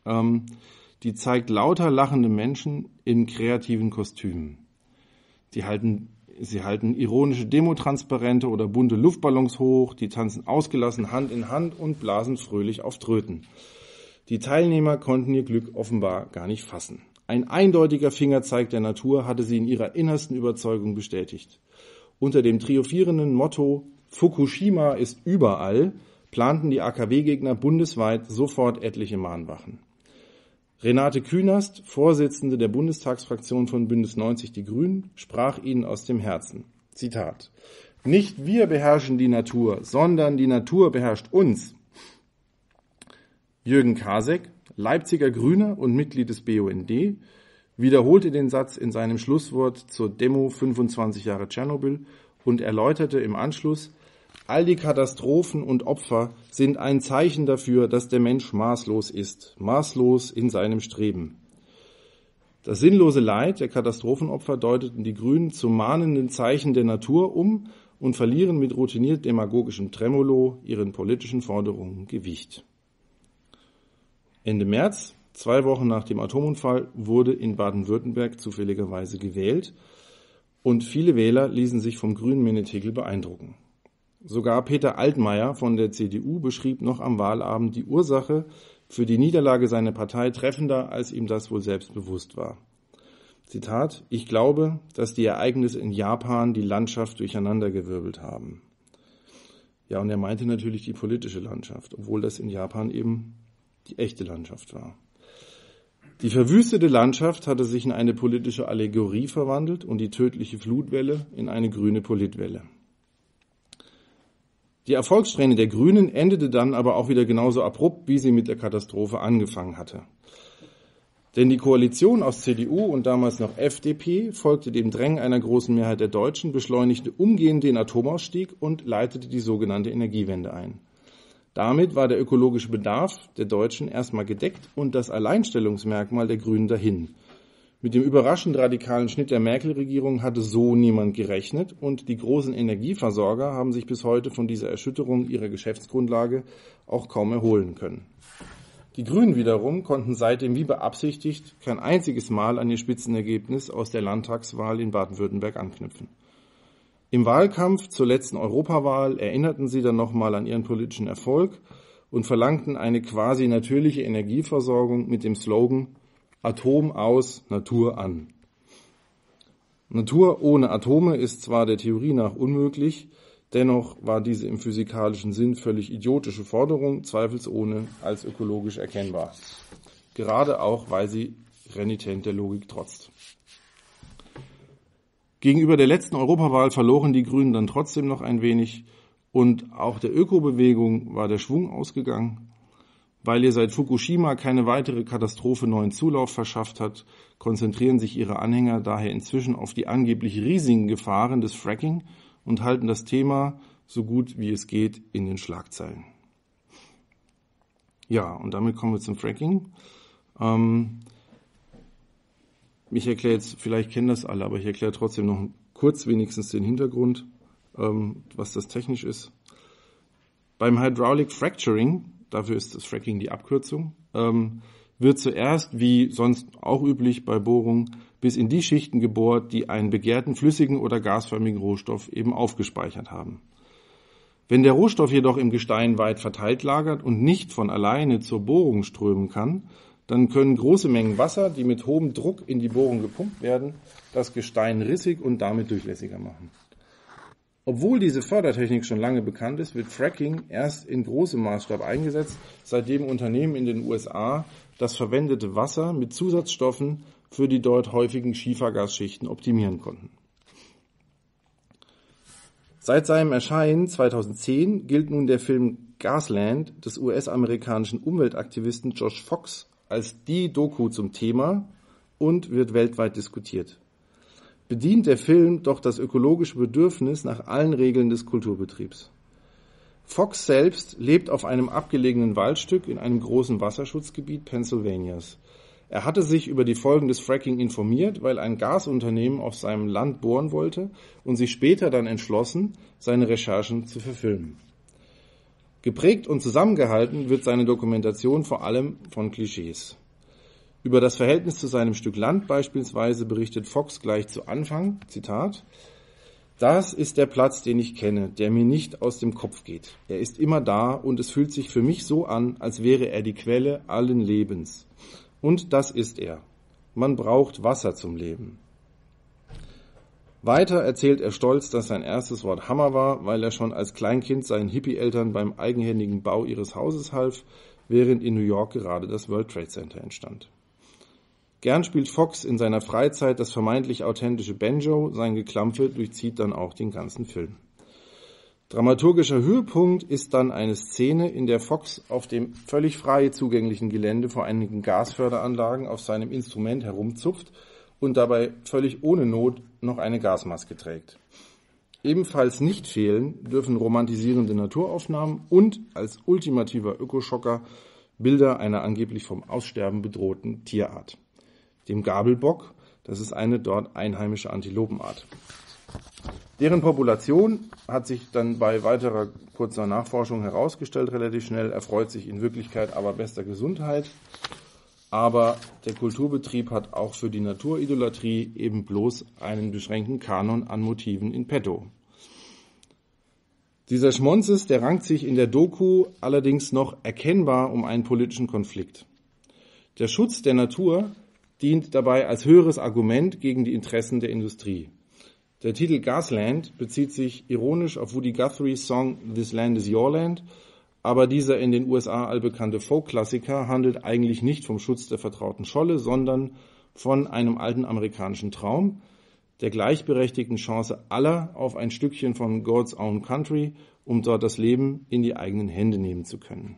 die zeigt lauter lachende Menschen in kreativen Kostümen. Sie halten ironische Demotransparente oder bunte Luftballons hoch, die tanzen ausgelassen Hand in Hand und blasen fröhlich auf Tröten. Die Teilnehmer konnten ihr Glück offenbar gar nicht fassen. Ein eindeutiger Fingerzeig der Natur hatte sie in ihrer innersten Überzeugung bestätigt. Unter dem triumphierenden Motto "Fukushima ist überall" planten die AKW-Gegner bundesweit sofort etliche Mahnwachen. Renate Künast, Vorsitzende der Bundestagsfraktion von Bündnis 90 Die Grünen, sprach ihnen aus dem Herzen. Zitat: Nicht wir beherrschen die Natur, sondern die Natur beherrscht uns. Jürgen Kasek, Leipziger Grüner und Mitglied des BUND, wiederholte den Satz in seinem Schlusswort zur Demo 25 Jahre Tschernobyl und erläuterte im Anschluss: All die Katastrophen und Opfer sind ein Zeichen dafür, dass der Mensch maßlos ist, maßlos in seinem Streben. Das sinnlose Leid der Katastrophenopfer deuteten die Grünen zum mahnenden Zeichen der Natur um und verlieren mit routiniert demagogischem Tremolo ihren politischen Forderungen Gewicht. Ende März, 2 Wochen nach dem Atomunfall, wurde in Baden-Württemberg zufälligerweise gewählt und viele Wähler ließen sich vom grünen Menetekel beeindrucken. Sogar Peter Altmaier von der CDU beschrieb noch am Wahlabend die Ursache für die Niederlage seiner Partei treffender, als ihm das wohl selbst bewusst war. Zitat: Ich glaube, dass die Ereignisse in Japan die Landschaft durcheinandergewirbelt haben. Ja, und er meinte natürlich die politische Landschaft, obwohl das in Japan eben die echte Landschaft war. Die verwüstete Landschaft hatte sich in eine politische Allegorie verwandelt und die tödliche Flutwelle in eine grüne Politwelle. Die Erfolgssträhne der Grünen endete dann aber auch wieder genauso abrupt, wie sie mit der Katastrophe angefangen hatte. Denn die Koalition aus CDU und damals noch FDP folgte dem Drängen einer großen Mehrheit der Deutschen, beschleunigte umgehend den Atomausstieg und leitete die sogenannte Energiewende ein. Damit war der ökologische Bedarf der Deutschen erstmal gedeckt und das Alleinstellungsmerkmal der Grünen dahin. Mit dem überraschend radikalen Schnitt der Merkel-Regierung hatte so niemand gerechnet und die großen Energieversorger haben sich bis heute von dieser Erschütterung ihrer Geschäftsgrundlage auch kaum erholen können. Die Grünen wiederum konnten seitdem wie beabsichtigt kein einziges Mal an ihr Spitzenergebnis aus der Landtagswahl in Baden-Württemberg anknüpfen. Im Wahlkampf zur letzten Europawahl erinnerten sie dann nochmal an ihren politischen Erfolg und verlangten eine quasi natürliche Energieversorgung mit dem Slogan Atom aus, Natur an. Natur ohne Atome ist zwar der Theorie nach unmöglich, dennoch war diese im physikalischen Sinn völlig idiotische Forderung zweifelsohne als ökologisch erkennbar. Gerade auch, weil sie renitent der Logik trotzt. Gegenüber der letzten Europawahl verloren die Grünen dann trotzdem noch ein wenig und auch der Ökobewegung war der Schwung ausgegangen. Weil ihr seit Fukushima keine weitere Katastrophe neuen Zulauf verschafft hat, konzentrieren sich ihre Anhänger daher inzwischen auf die angeblich riesigen Gefahren des Fracking und halten das Thema so gut wie es geht in den Schlagzeilen. Ja, und damit kommen wir zum Fracking. Ich erkläre jetzt, vielleicht kennen das alle, aber ich erkläre trotzdem noch kurz wenigstens den Hintergrund, was das technisch ist. Beim Hydraulic Fracturing, dafür ist das Fracking die Abkürzung, wird zuerst, wie sonst auch üblich bei Bohrungen, bis in die Schichten gebohrt, die einen begehrten flüssigen oder gasförmigen Rohstoff eben aufgespeichert haben. Wenn der Rohstoff jedoch im Gestein weit verteilt lagert und nicht von alleine zur Bohrung strömen kann, dann können große Mengen Wasser, die mit hohem Druck in die Bohrung gepumpt werden, das Gestein rissig und damit durchlässiger machen. Obwohl diese Fördertechnik schon lange bekannt ist, wird Fracking erst in großem Maßstab eingesetzt, seitdem Unternehmen in den USA das verwendete Wasser mit Zusatzstoffen für die dort häufigen Schiefergasschichten optimieren konnten. Seit seinem Erscheinen 2010 gilt nun der Film Gasland des US-amerikanischen Umweltaktivisten Josh Fox als die Doku zum Thema und wird weltweit diskutiert. Bedient der Film doch das ökologische Bedürfnis nach allen Regeln des Kulturbetriebs. Fox selbst lebt auf einem abgelegenen Waldstück in einem großen Wasserschutzgebiet Pennsylvanias. Er hatte sich über die Folgen des Fracking informiert, weil ein Gasunternehmen auf seinem Land bohren wollte und sich später dann entschlossen, seine Recherchen zu verfilmen. Geprägt und zusammengehalten wird seine Dokumentation vor allem von Klischees. Über das Verhältnis zu seinem Stück Land beispielsweise berichtet Fox gleich zu Anfang, Zitat: Das ist der Platz, den ich kenne, der mir nicht aus dem Kopf geht. Er ist immer da und es fühlt sich für mich so an, als wäre er die Quelle allen Lebens. Und das ist er. Man braucht Wasser zum Leben. Weiter erzählt er stolz, dass sein erstes Wort Hammer war, weil er schon als Kleinkind seinen Hippie-Eltern beim eigenhändigen Bau ihres Hauses half, während in New York gerade das World Trade Center entstand. Gern spielt Fox in seiner Freizeit das vermeintlich authentische Banjo, sein Geklampfe durchzieht dann auch den ganzen Film. Dramaturgischer Höhepunkt ist dann eine Szene, in der Fox auf dem völlig frei zugänglichen Gelände vor einigen Gasförderanlagen auf seinem Instrument herumzupft und dabei völlig ohne Not noch eine Gasmaske trägt. Ebenfalls nicht fehlen dürfen romantisierende Naturaufnahmen und als ultimativer Ökoschocker Bilder einer angeblich vom Aussterben bedrohten Tierart, dem Gabelbock. Das ist eine dort einheimische Antilopenart. Deren Population hat sich dann bei weiterer kurzer Nachforschung herausgestellt, relativ schnell, erfreut sich in Wirklichkeit aber bester Gesundheit. Aber der Kulturbetrieb hat auch für die Naturidolatrie eben bloß einen beschränkten Kanon an Motiven in petto. Dieser Schmonzes, der rankt sich in der Doku allerdings noch erkennbar um einen politischen Konflikt. Der Schutz der Natur dient dabei als höheres Argument gegen die Interessen der Industrie. Der Titel Gasland bezieht sich ironisch auf Woody Guthrie's Song This Land is Your Land, aber dieser in den USA allbekannte Folk-Klassiker handelt eigentlich nicht vom Schutz der vertrauten Scholle, sondern von einem alten amerikanischen Traum, der gleichberechtigten Chance aller auf ein Stückchen von God's Own Country, um dort das Leben in die eigenen Hände nehmen zu können.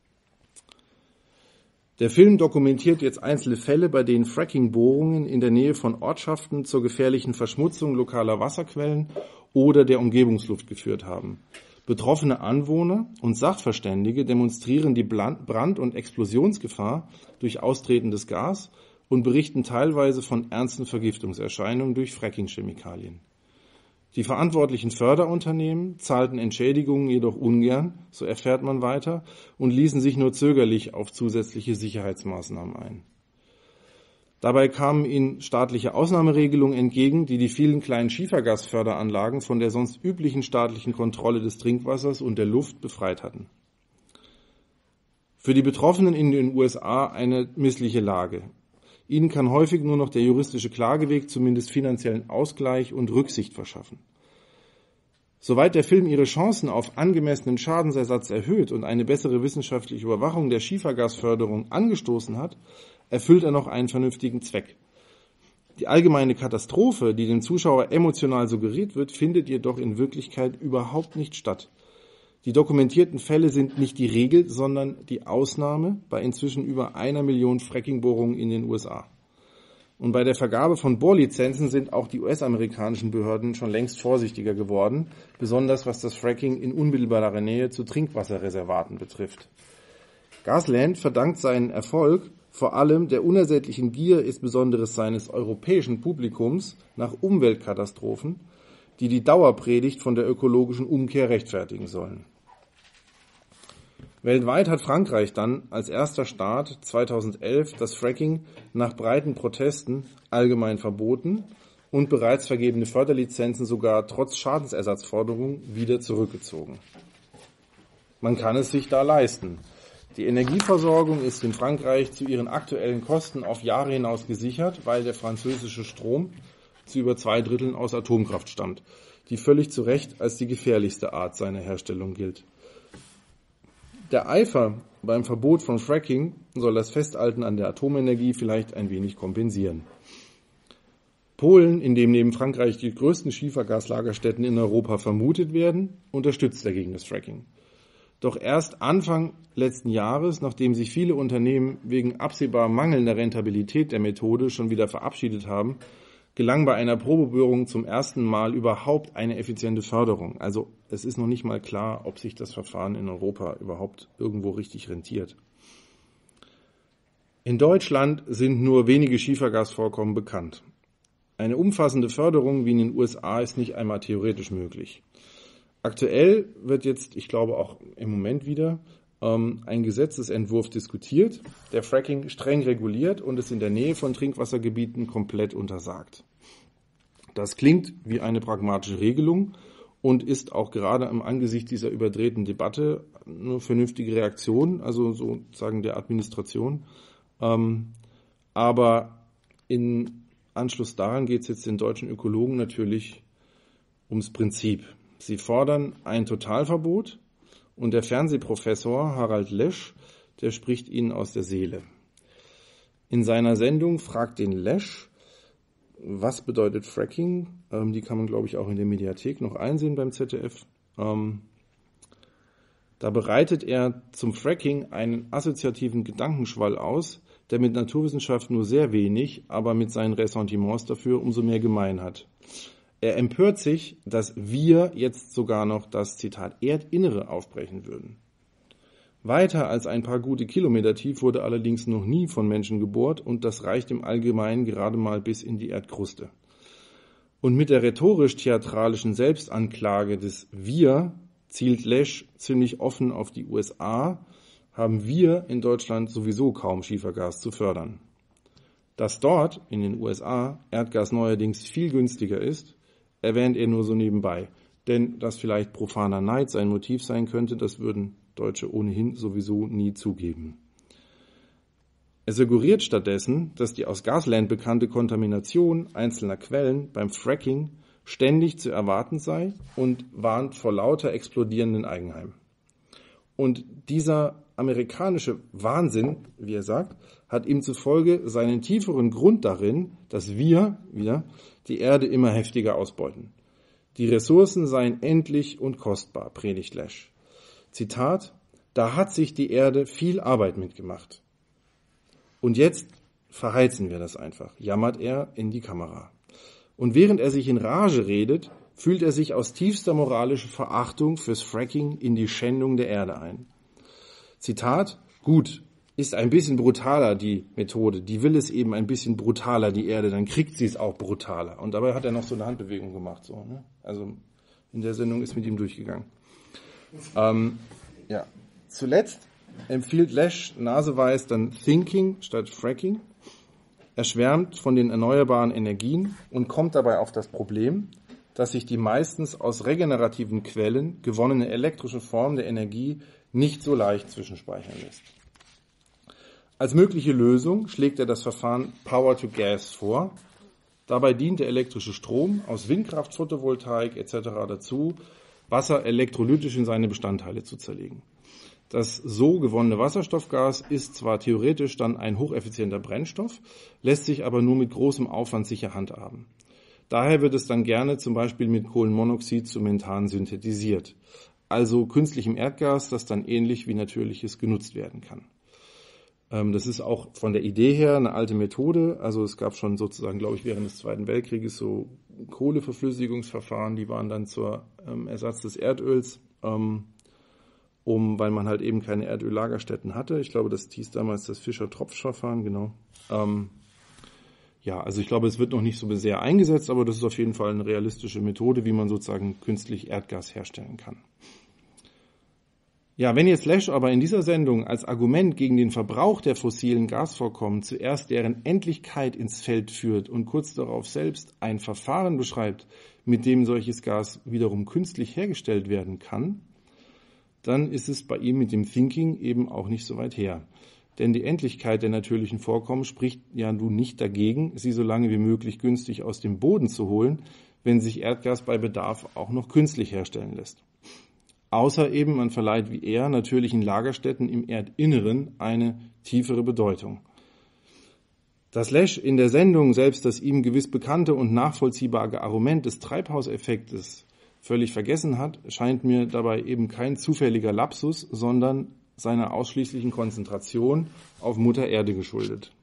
Der Film dokumentiert jetzt einzelne Fälle, bei denen Fracking-Bohrungen in der Nähe von Ortschaften zur gefährlichen Verschmutzung lokaler Wasserquellen oder der Umgebungsluft geführt haben. Betroffene Anwohner und Sachverständige demonstrieren die Brand- und Explosionsgefahr durch austretendes Gas und berichten teilweise von ernsten Vergiftungserscheinungen durch Fracking-Chemikalien. Die verantwortlichen Förderunternehmen zahlten Entschädigungen jedoch ungern, so erfährt man weiter, und ließen sich nur zögerlich auf zusätzliche Sicherheitsmaßnahmen ein. Dabei kamen ihnen staatliche Ausnahmeregelungen entgegen, die die vielen kleinen Schiefergasförderanlagen von der sonst üblichen staatlichen Kontrolle des Trinkwassers und der Luft befreit hatten. Für die Betroffenen in den USA eine missliche Lage. Ihnen kann häufig nur noch der juristische Klageweg zumindest finanziellen Ausgleich und Rücksicht verschaffen. Soweit der Film ihre Chancen auf angemessenen Schadensersatz erhöht und eine bessere wissenschaftliche Überwachung der Schiefergasförderung angestoßen hat, erfüllt er noch einen vernünftigen Zweck. Die allgemeine Katastrophe, die dem Zuschauer emotional suggeriert wird, findet jedoch in Wirklichkeit überhaupt nicht statt. Die dokumentierten Fälle sind nicht die Regel, sondern die Ausnahme bei inzwischen über 1 Million Fracking-Bohrungen in den USA. Und bei der Vergabe von Bohrlizenzen sind auch die US-amerikanischen Behörden schon längst vorsichtiger geworden, besonders was das Fracking in unmittelbarer Nähe zu Trinkwasserreservaten betrifft. Gasland verdankt seinen Erfolg vor allem der unersättlichen Gier insbesondere seines europäischen Publikums nach Umweltkatastrophen, die die Dauerpredigt von der ökologischen Umkehr rechtfertigen sollen. Weltweit hat Frankreich dann als erster Staat 2011 das Fracking nach breiten Protesten allgemein verboten und bereits vergebene Förderlizenzen sogar trotz Schadensersatzforderungen wieder zurückgezogen. Man kann es sich da leisten. Die Energieversorgung ist in Frankreich zu ihren aktuellen Kosten auf Jahre hinaus gesichert, weil der französische Strom zu über 2/3 aus Atomkraft stammt, die völlig zu Recht als die gefährlichste Art seiner Herstellung gilt. Der Eifer beim Verbot von Fracking soll das Festhalten an der Atomenergie vielleicht ein wenig kompensieren. Polen, in dem neben Frankreich die größten Schiefergaslagerstätten in Europa vermutet werden, unterstützt dagegen das Fracking. Doch erst Anfang letzten Jahres, nachdem sich viele Unternehmen wegen absehbar mangelnder Rentabilität der Methode schon wieder verabschiedet haben, gelang bei einer Probebohrung zum ersten Mal überhaupt eine effiziente Förderung. Also es ist noch nicht mal klar, ob sich das Verfahren in Europa überhaupt irgendwo richtig rentiert. In Deutschland sind nur wenige Schiefergasvorkommen bekannt. Eine umfassende Förderung wie in den USA ist nicht einmal theoretisch möglich. Aktuell wird jetzt, ich glaube auch im Moment wieder, ein Gesetzesentwurf diskutiert, der Fracking streng reguliert und es in der Nähe von Trinkwassergebieten komplett untersagt. Das klingt wie eine pragmatische Regelung und ist auch gerade im Angesicht dieser überdrehten Debatte eine vernünftige Reaktion, also sozusagen der Administration. Aber in Anschluss daran geht es jetzt den deutschen Ökologen natürlich ums Prinzip. Sie fordern ein Totalverbot und der Fernsehprofessor Harald Lesch, der spricht ihnen aus der Seele. In seiner Sendung Frag den Lesch, was bedeutet Fracking? Die kann man, glaube ich, auch in der Mediathek noch einsehen beim ZDF. Da bereitet er zum Fracking einen assoziativen Gedankenschwall aus, der mit Naturwissenschaft nur sehr wenig, aber mit seinen Ressentiments dafür umso mehr gemein hat. Er empört sich, dass wir jetzt sogar noch das, Zitat, Erdinnere aufbrechen würden. Weiter als ein paar gute Kilometer tief wurde allerdings noch nie von Menschen gebohrt und das reicht im Allgemeinen gerade mal bis in die Erdkruste. Und mit der rhetorisch-theatralischen Selbstanklage des Wir zielt Lesch ziemlich offen auf die USA, haben wir in Deutschland sowieso kaum Schiefergas zu fördern. Dass dort in den USA Erdgas neuerdings viel günstiger ist, erwähnt er nur so nebenbei. Denn dass vielleicht profaner Neid sein Motiv sein könnte, das würden Deutsche ohnehin sowieso nie zugeben. Er suggeriert stattdessen, dass die aus Gasland bekannte Kontamination einzelner Quellen beim Fracking ständig zu erwarten sei und warnt vor lauter explodierenden Eigenheimen. Und dieser amerikanische Wahnsinn, wie er sagt, hat ihm zufolge seinen tieferen Grund darin, dass wir wieder die Erde immer heftiger ausbeuten. Die Ressourcen seien endlich und kostbar, predigt Lesch. Zitat, da hat sich die Erde viel Arbeit mitgemacht. Und jetzt verheizen wir das einfach, jammert er in die Kamera. Und während er sich in Rage redet, fühlt er sich aus tiefster moralischer Verachtung fürs Fracking in die Schändung der Erde ein. Zitat, gut, ist ein bisschen brutaler die Methode, die will es eben ein bisschen brutaler, die Erde, dann kriegt sie es auch brutaler. Und dabei hat er noch so eine Handbewegung gemacht. So, ne? Also in der Sendung ist mit ihm durchgegangen. Ja. Zuletzt empfiehlt Lesch naseweiß dann Thinking statt Fracking. Er schwärmt von den erneuerbaren Energien und kommt dabei auf das Problem, dass sich die meistens aus regenerativen Quellen gewonnene elektrische Form der Energie nicht so leicht zwischenspeichern lässt. Als mögliche Lösung schlägt er das Verfahren Power to Gas vor. Dabei dient der elektrische Strom aus Windkraft, Photovoltaik etc. dazu, Wasser elektrolytisch in seine Bestandteile zu zerlegen. Das so gewonnene Wasserstoffgas ist zwar theoretisch dann ein hocheffizienter Brennstoff, lässt sich aber nur mit großem Aufwand sicher handhaben. Daher wird es dann gerne zum Beispiel mit Kohlenmonoxid zu Methan synthetisiert, also künstlichem Erdgas, das dann ähnlich wie natürliches genutzt werden kann. Das ist auch von der Idee her eine alte Methode. Also es gab schon sozusagen, glaube ich, während des Zweiten Weltkrieges so Kohleverflüssigungsverfahren, die waren dann zur Ersatz des Erdöls, weil man halt eben keine Erdöllagerstätten hatte. Ich glaube, das hieß damals das Fischer-Tropsch-Verfahren, genau. Ja, also ich glaube, es wird noch nicht so sehr eingesetzt, aber das ist auf jeden Fall eine realistische Methode, wie man sozusagen künstlich Erdgas herstellen kann. Ja, wenn jetzt Lesch aber in dieser Sendung als Argument gegen den Verbrauch der fossilen Gasvorkommen zuerst deren Endlichkeit ins Feld führt und kurz darauf selbst ein Verfahren beschreibt, mit dem solches Gas wiederum künstlich hergestellt werden kann, dann ist es bei ihm mit dem Thinking eben auch nicht so weit her. Denn die Endlichkeit der natürlichen Vorkommen spricht ja nun nicht dagegen, sie so lange wie möglich günstig aus dem Boden zu holen, wenn sich Erdgas bei Bedarf auch noch künstlich herstellen lässt. Außer eben man verleiht wie er natürlichen Lagerstätten im Erdinneren eine tiefere Bedeutung. Dass Lesch in der Sendung selbst das ihm gewiss bekannte und nachvollziehbare Argument des Treibhauseffektes völlig vergessen hat, scheint mir dabei eben kein zufälliger Lapsus, sondern seiner ausschließlichen Konzentration auf Mutter Erde geschuldet.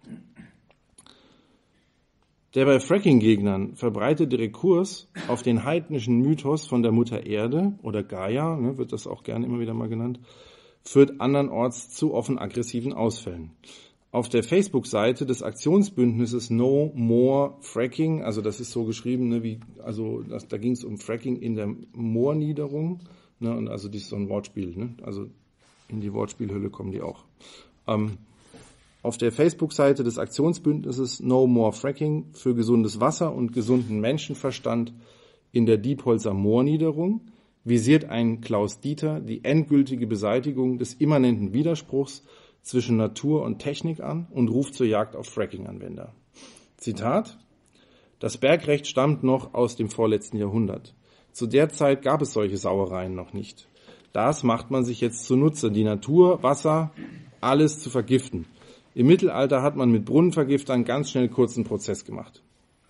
Der bei Fracking-Gegnern verbreitete Rekurs auf den heidnischen Mythos von der Mutter Erde oder Gaia, wird das auch gerne immer wieder mal genannt, führt andernorts zu offen aggressiven Ausfällen. Auf der Facebook-Seite des Aktionsbündnisses No More Fracking, also das ist so geschrieben, da ging es um Fracking in der Moorniederung, und also das ist so ein Wortspiel, also in die Wortspielhülle kommen die auch. Auf der Facebook-Seite des Aktionsbündnisses No More Fracking für gesundes Wasser und gesunden Menschenverstand in der Diepholzer Moorniederung visiert ein Klaus Dieter die endgültige Beseitigung des immanenten Widerspruchs zwischen Natur und Technik an und ruft zur Jagd auf Fracking-Anwender. Zitat: Das Bergrecht stammt noch aus dem vorletzten Jahrhundert. Zu der Zeit gab es solche Sauereien noch nicht. Das macht man sich jetzt zunutze, die Natur, Wasser, alles zu vergiften. Im Mittelalter hat man mit Brunnenvergiftern ganz schnell kurzen Prozess gemacht.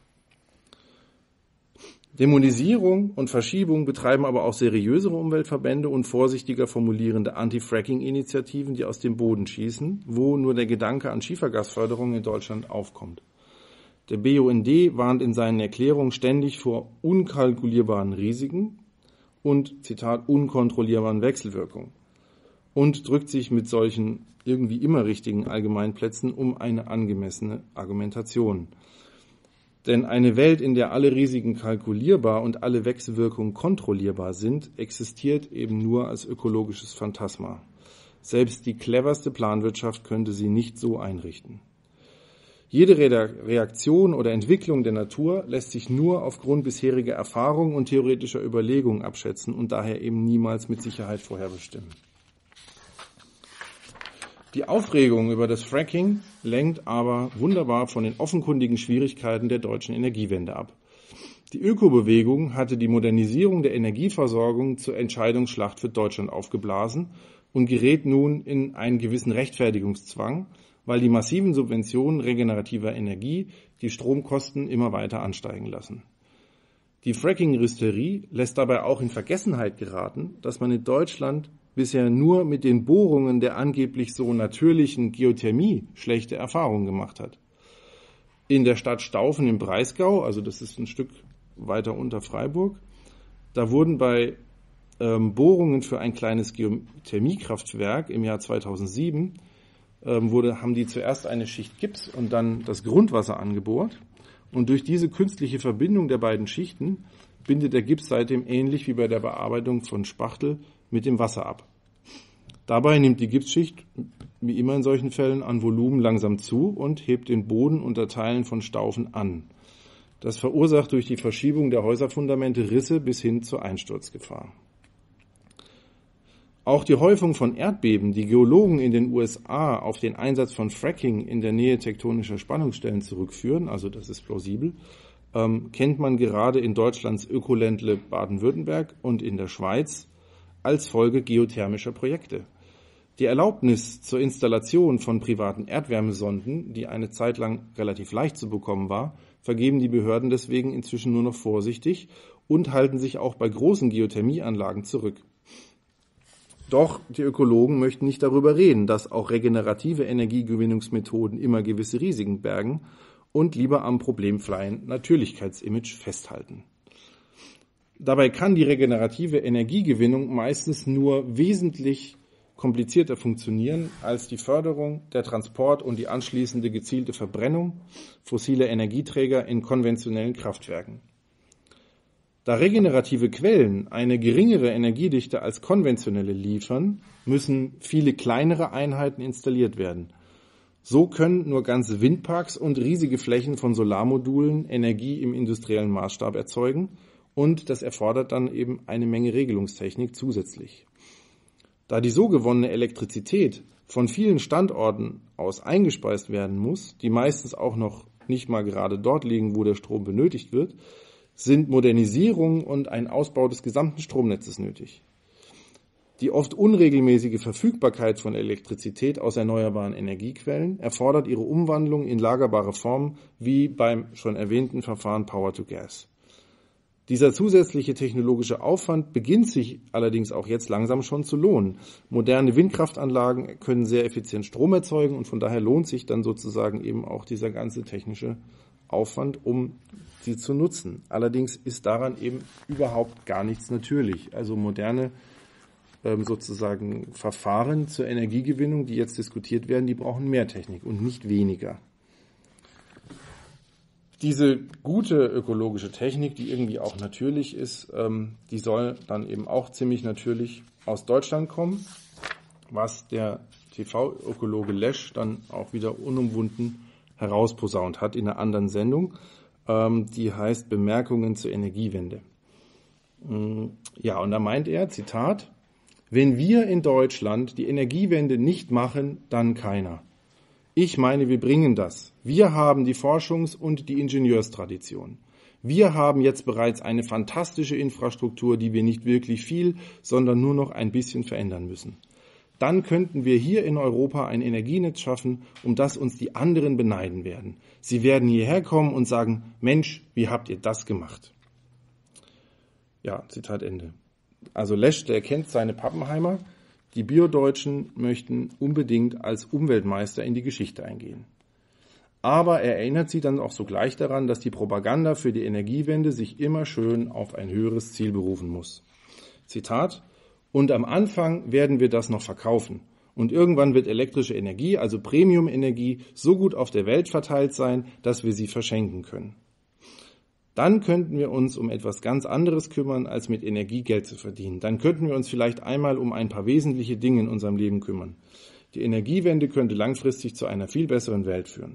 Dämonisierung und Verschiebung betreiben aber auch seriösere Umweltverbände und vorsichtiger formulierende Anti-Fracking-Initiativen, die aus dem Boden schießen, wo nur der Gedanke an Schiefergasförderung in Deutschland aufkommt. Der BUND warnt in seinen Erklärungen ständig vor unkalkulierbaren Risiken und, Zitat, unkontrollierbaren Wechselwirkungen und drückt sich mit solchen irgendwie immer richtigen Allgemeinplätzen um eine angemessene Argumentation. Denn eine Welt, in der alle Risiken kalkulierbar und alle Wechselwirkungen kontrollierbar sind, existiert eben nur als ökologisches Phantasma. Selbst die cleverste Planwirtschaft könnte sie nicht so einrichten. Jede Reaktion oder Entwicklung der Natur lässt sich nur aufgrund bisheriger Erfahrungen und theoretischer Überlegungen abschätzen und daher eben niemals mit Sicherheit vorherbestimmen. Die Aufregung über das Fracking lenkt aber wunderbar von den offenkundigen Schwierigkeiten der deutschen Energiewende ab. Die Ökobewegung hatte die Modernisierung der Energieversorgung zur Entscheidungsschlacht für Deutschland aufgeblasen und gerät nun in einen gewissen Rechtfertigungszwang, weil die massiven Subventionen regenerativer Energie die Stromkosten immer weiter ansteigen lassen. Die Fracking-Hysterie lässt dabei auch in Vergessenheit geraten, dass man in Deutschland bisher nur mit den Bohrungen der angeblich so natürlichen Geothermie schlechte Erfahrungen gemacht hat. In der Stadt Staufen im Breisgau, also das ist ein Stück weiter unter Freiburg, da wurden bei Bohrungen für ein kleines Geothermiekraftwerk im Jahr 2007 haben die zuerst eine Schicht Gips und dann das Grundwasser angebohrt. Und durch diese künstliche Verbindung der beiden Schichten bindet der Gips seitdem ähnlich wie bei der Bearbeitung von Spachtel mit dem Wasser ab. Dabei nimmt die Gipsschicht, wie immer in solchen Fällen, an Volumen langsam zu und hebt den Boden unter Teilen von Staufen an. Das verursacht durch die Verschiebung der Häuserfundamente Risse bis hin zur Einsturzgefahr. Auch die Häufung von Erdbeben, die Geologen in den USA auf den Einsatz von Fracking in der Nähe tektonischer Spannungsstellen zurückführen, also das ist plausibel, kennt man gerade in Deutschlands Ökoländle Baden-Württemberg und in der Schweiz als Folge geothermischer Projekte. Die Erlaubnis zur Installation von privaten Erdwärmesonden, die eine Zeit lang relativ leicht zu bekommen war, vergeben die Behörden deswegen inzwischen nur noch vorsichtig und halten sich auch bei großen Geothermieanlagen zurück. Doch die Ökologen möchten nicht darüber reden, dass auch regenerative Energiegewinnungsmethoden immer gewisse Risiken bergen und lieber am problemfreien Natürlichkeitsimage festhalten. Dabei kann die regenerative Energiegewinnung meistens nur wesentlich komplizierter funktionieren als die Förderung, der Transport und die anschließende gezielte Verbrennung fossiler Energieträger in konventionellen Kraftwerken. Da regenerative Quellen eine geringere Energiedichte als konventionelle liefern, müssen viele kleinere Einheiten installiert werden. So können nur ganze Windparks und riesige Flächen von Solarmodulen Energie im industriellen Maßstab erzeugen und das erfordert dann eben eine Menge Regelungstechnik zusätzlich. Da die so gewonnene Elektrizität von vielen Standorten aus eingespeist werden muss, die meistens auch noch nicht mal gerade dort liegen, wo der Strom benötigt wird, sind Modernisierung und ein Ausbau des gesamten Stromnetzes nötig. Die oft unregelmäßige Verfügbarkeit von Elektrizität aus erneuerbaren Energiequellen erfordert ihre Umwandlung in lagerbare Form, wie beim schon erwähnten Verfahren Power to Gas. Dieser zusätzliche technologische Aufwand beginnt sich allerdings auch jetzt langsam schon zu lohnen. Moderne Windkraftanlagen können sehr effizient Strom erzeugen und von daher lohnt sich dann sozusagen eben auch dieser ganze technische Aufwand, um sie zu nutzen. Allerdings ist daran eben überhaupt gar nichts natürlich. Also moderne sozusagen Verfahren zur Energiegewinnung, die jetzt diskutiert werden, die brauchen mehr Technik und nicht weniger. Diese gute ökologische Technik, die irgendwie auch natürlich ist, die soll dann eben auch ziemlich natürlich aus Deutschland kommen, was der TV-Ökologe Lesch dann auch wieder unumwunden herausposaunt hat in einer anderen Sendung, die heißt Bemerkungen zur Energiewende. Ja, und da meint er, Zitat, wenn wir in Deutschland die Energiewende nicht machen, dann keiner. Ich meine, wir bringen das. Wir haben die Forschungs- und die Ingenieurstradition. Wir haben jetzt bereits eine fantastische Infrastruktur, die wir nicht wirklich viel, sondern nur noch ein bisschen verändern müssen. Dann könnten wir hier in Europa ein Energienetz schaffen, um das uns die anderen beneiden werden. Sie werden hierher kommen und sagen, Mensch, wie habt ihr das gemacht? Ja, Zitat Ende. Also Lesch, der kennt seine Pappenheimer. Die Biodeutschen möchten unbedingt als Umweltmeister in die Geschichte eingehen. Aber er erinnert sie dann auch sogleich daran, dass die Propaganda für die Energiewende sich immer schön auf ein höheres Ziel berufen muss. Zitat, und am Anfang werden wir das noch verkaufen. Und irgendwann wird elektrische Energie, also Premium-Energie, so gut auf der Welt verteilt sein, dass wir sie verschenken können. Dann könnten wir uns um etwas ganz anderes kümmern, als mit Energie Geld zu verdienen. Dann könnten wir uns vielleicht einmal um ein paar wesentliche Dinge in unserem Leben kümmern. Die Energiewende könnte langfristig zu einer viel besseren Welt führen.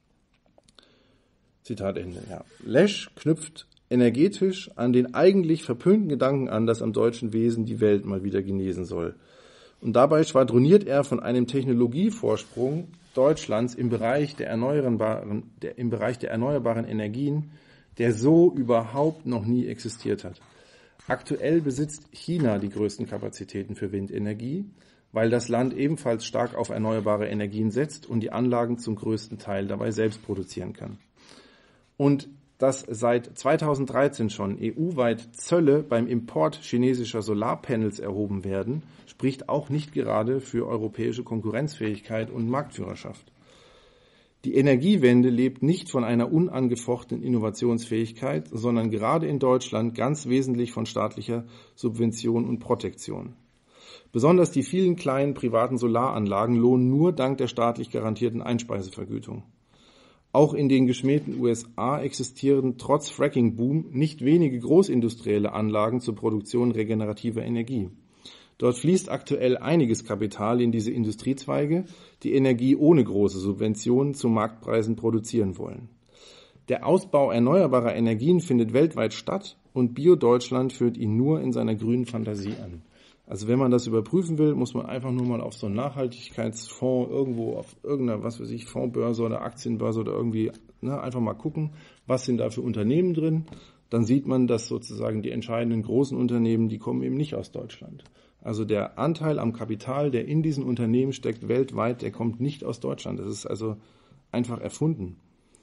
Zitat Ende. Ja. Lesch knüpft energetisch an den eigentlich verpönten Gedanken an, dass am deutschen Wesen die Welt mal wieder genesen soll. Und dabei schwadroniert er von einem Technologievorsprung Deutschlands im Bereich der erneuerbaren Energien, der so überhaupt noch nie existiert hat. Aktuell besitzt China die größten Kapazitäten für Windenergie, weil das Land ebenfalls stark auf erneuerbare Energien setzt und die Anlagen zum größten Teil dabei selbst produzieren kann. Und dass seit 2013 schon EU-weit Zölle beim Import chinesischer Solarpanels erhoben werden, spricht auch nicht gerade für europäische Konkurrenzfähigkeit und Marktführerschaft. Die Energiewende lebt nicht von einer unangefochtenen Innovationsfähigkeit, sondern gerade in Deutschland ganz wesentlich von staatlicher Subvention und Protektion. Besonders die vielen kleinen privaten Solaranlagen lohnen nur dank der staatlich garantierten Einspeisevergütung. Auch in den geschmähten USA existieren trotz Fracking-Boom nicht wenige großindustrielle Anlagen zur Produktion regenerativer Energie. Dort fließt aktuell einiges Kapital in diese Industriezweige, die Energie ohne große Subventionen zu Marktpreisen produzieren wollen. Der Ausbau erneuerbarer Energien findet weltweit statt und Bio-Deutschland führt ihn nur in seiner grünen Fantasie an. Also wenn man das überprüfen will, muss man einfach nur mal auf so einen Nachhaltigkeitsfonds irgendwo auf irgendeiner, Fondsbörse oder Aktienbörse oder irgendwie, einfach mal gucken, was sind da für Unternehmen drin. Dann sieht man, dass sozusagen die entscheidenden großen Unternehmen, die kommen eben nicht aus Deutschland. Also der Anteil am Kapital, der in diesen Unternehmen steckt, weltweit, der kommt nicht aus Deutschland. Das ist also einfach erfunden.